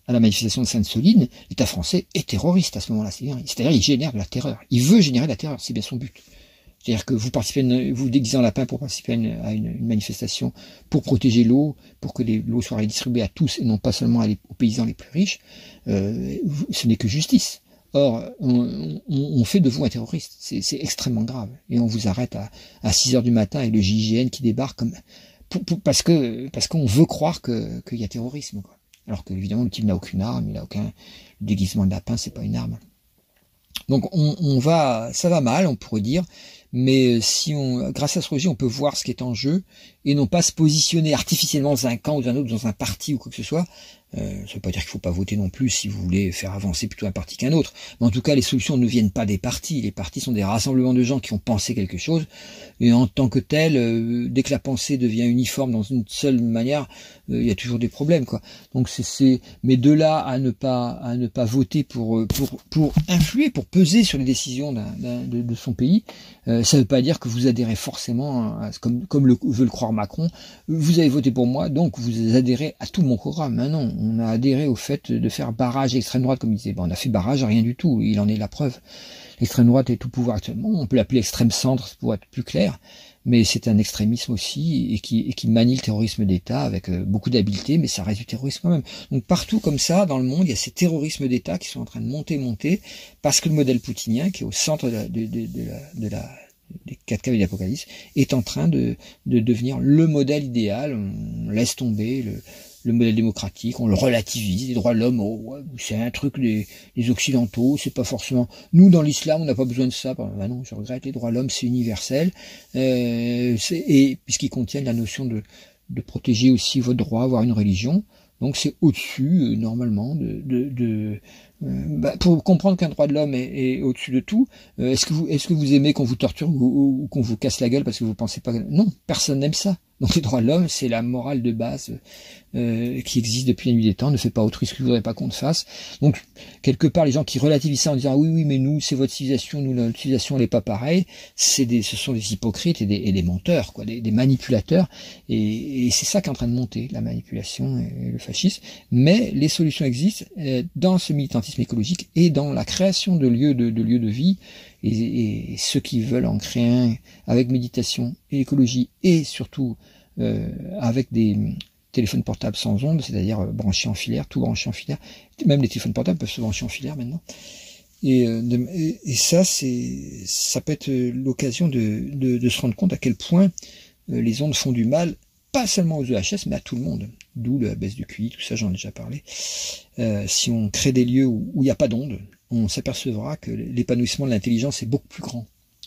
à la manifestation de Sainte-Soline, l'État français est terroriste à ce moment-là. C'est-à-dire il génère de la terreur. Il veut générer de la terreur, c'est bien son but. C'est-à-dire que vous participez, une, vous déguisez en lapin pour participer à une, à une, une manifestation, pour protéger l'eau, pour que l'eau soit redistribuée à tous et non pas seulement aux paysans les plus riches, euh, ce n'est que justice. Or, on, on, on fait de vous un terroriste. C'est extrêmement grave. Et on vous arrête à, à six heures du matin et le J I G N qui débarque comme, pour, pour, parce que, parce qu'on veut croire que, qu'il y a terrorisme, quoi. Alors que, évidemment, le type n'a aucune arme, il n'a aucun, le déguisement de lapin, c'est pas une arme. Donc, on, on va, ça va mal, on pourrait dire. Mais si on, grâce à l'astrologie, on peut voir ce qui est en jeu et non pas se positionner artificiellement dans un camp ou dans un autre, dans un parti ou quoi que ce soit. Euh, ça veut pas dire qu'il faut pas voter non plus si vous voulez faire avancer plutôt un parti qu'un autre. Mais en tout cas, les solutions ne viennent pas des partis. Les partis sont des rassemblements de gens qui ont pensé quelque chose. Et en tant que tel, euh, dès que la pensée devient uniforme dans une seule manière, euh, il y a toujours des problèmes, quoi. Donc c'est, mais de là à ne pas à ne pas voter pour pour pour influer, pour peser sur les décisions d'un, d'un, de, de son pays, euh, ça ne veut pas dire que vous adhérez forcément, à, comme comme le veut le croire Macron. Vous avez voté pour moi, donc vous adhérez à tout mon programme. Hein, non. On a adhéré au fait de faire barrage à l'extrême droite, comme il disait. Bon, on a fait barrage à rien du tout, il en est la preuve. L'extrême droite est tout pouvoir actuellement, on peut l'appeler extrême centre pour être plus clair, mais c'est un extrémisme aussi, et qui, et qui manie le terrorisme d'État avec euh, beaucoup d'habileté, mais ça reste du terrorisme quand même. Donc partout comme ça, dans le monde, il y a ces terrorismes d'État qui sont en train de monter, monter, parce que le modèle poutinien, qui est au centre de la, de, de, de la, de la des quatre caves de l'Apocalypse, est en train de, de devenir le modèle idéal. On laisse tomber le le modèle démocratique, on le relativise, les droits de l'homme, oh, ouais, c'est un truc des, des occidentaux, c'est pas forcément... Nous, dans l'islam, on n'a pas besoin de ça. Ben non, je regrette, les droits de l'homme, c'est universel, euh, et puisqu'ils contiennent la notion de, de protéger aussi votre droit à avoir une religion, donc c'est au-dessus, euh, normalement, de... de, de euh, bah, pour comprendre qu'un droit de l'homme est, est au-dessus de tout, euh, est-ce que vous est-ce que vous aimez qu'on vous torture ou, ou, ou qu'on vous casse la gueule parce que vous pensez pas... Non, personne n'aime ça. Donc les droits de l'homme, c'est la morale de base euh, qui existe depuis la nuit des temps. Ne fais pas autrui ce que vous ne voudrez pas qu'on te fasse. Donc quelque part, les gens qui relativisent ça en disant ah, oui, oui, mais nous, c'est votre civilisation, nous, notre civilisation, elle n'est pas pareille. C'est des, ce sont des hypocrites et des, et des menteurs, quoi, des, des manipulateurs. Et, et c'est ça qui est en train de monter, la manipulation et le fascisme. Mais les solutions existent euh, dans ce militantisme écologique et dans la création de lieux de, de lieux de vie. Et, et ceux qui veulent en créer un avec méditation et écologie et surtout euh, avec des téléphones portables sans ondes, c'est-à-dire euh, branchés en filaire, tout branché en filaire, même les téléphones portables peuvent se brancher en filaire maintenant. Et, euh, de, et, et ça, c'est, ça peut être l'occasion de, de, de se rendre compte à quel point euh, les ondes font du mal, pas seulement aux E H S, mais à tout le monde. D'où la baisse du Q I, tout ça, j'en ai déjà parlé. Euh, si on crée des lieux où il n'y a pas d'ondes, on s'apercevra que l'épanouissement de l'intelligence est beaucoup plus grand.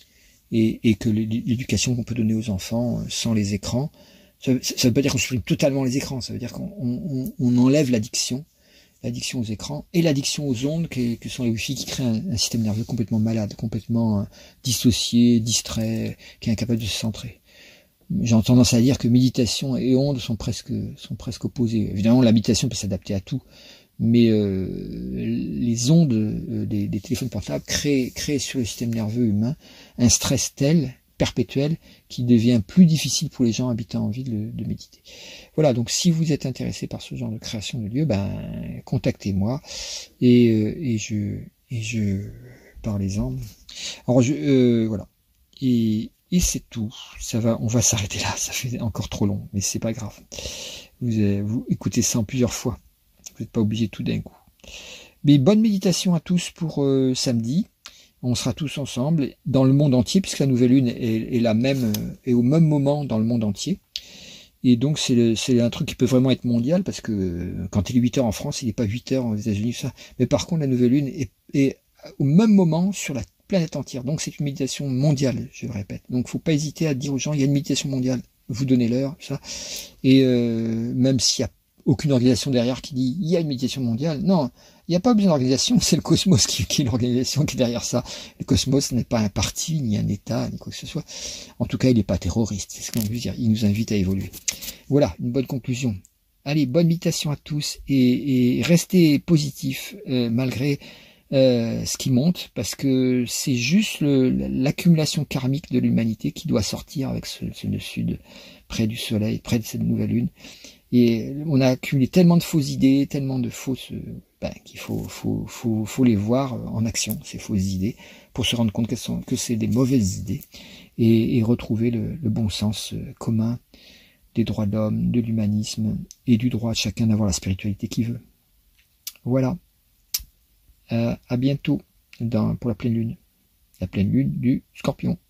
Et, et que l'éducation qu'on peut donner aux enfants sans les écrans, ça ne veut pas dire qu'on supprime totalement les écrans, ça veut dire qu'on on, on enlève l'addiction, l'addiction aux écrans et l'addiction aux ondes que, que sont les Wi-Fi qui créent un, un système nerveux complètement malade, complètement euh, dissocié, distrait, qui est incapable de se centrer. J'ai tendance à dire que méditation et ondes sont presque, sont presque opposés. Évidemment, la méditation peut s'adapter à tout. Mais euh, les ondes euh, des, des téléphones portables créent, créent sur le système nerveux humain un stress tel, perpétuel, qui devient plus difficile pour les gens habitant en ville de, de méditer. Voilà, donc si vous êtes intéressé par ce genre de création de lieux, ben contactez-moi et, euh, et je et je parlez-en. Alors je euh, voilà. Et, et c'est tout. Ça va, on va s'arrêter là. Ça fait encore trop long, mais c'est pas grave. Vous, euh, vous écoutez ça en plusieurs fois. Vous n'êtes pas obligé tout d'un coup. Mais bonne méditation à tous pour euh, samedi. On sera tous ensemble dans le monde entier, puisque la nouvelle lune est, est la même, euh, est au même moment dans le monde entier. Et donc c'est c'est un truc qui peut vraiment être mondial, parce que euh, quand il est huit heures en France, il n'est pas huit heures aux États-Unis, ça. Mais par contre, la nouvelle lune est, est au même moment sur la planète entière. Donc c'est une méditation mondiale, je le répète. Donc faut pas hésiter à dire aux gens, il y a une méditation mondiale. Vous donnez l'heure, ça. Et euh, même s'il y a aucune organisation derrière qui dit il y a une méditation mondiale. Non, il n'y a pas besoin d'organisation, c'est le cosmos qui, qui est l'organisation qui est derrière ça. Le cosmos n'est pas un parti, ni un État, ni quoi que ce soit. En tout cas, il n'est pas terroriste, c'est ce qu'on veut dire. Il nous invite à évoluer. Voilà, une bonne conclusion. Allez, bonne méditation à tous et, et restez positifs euh, malgré euh, ce qui monte, parce que c'est juste l'accumulation karmique de l'humanité qui doit sortir avec ce, ce sud près du soleil, près de cette nouvelle lune. Et on a accumulé tellement de fausses idées, tellement de fausses, ben, qu'il faut, faut, faut, faut les voir en action, ces fausses idées, pour se rendre compte qu'elles sont, que c'est des mauvaises idées, et, et retrouver le, le bon sens commun des droits de l'homme, de l'humanisme, et du droit de chacun d'avoir la spiritualité qu'il veut. Voilà. Euh, à bientôt dans, pour la pleine lune. La pleine lune du Scorpion.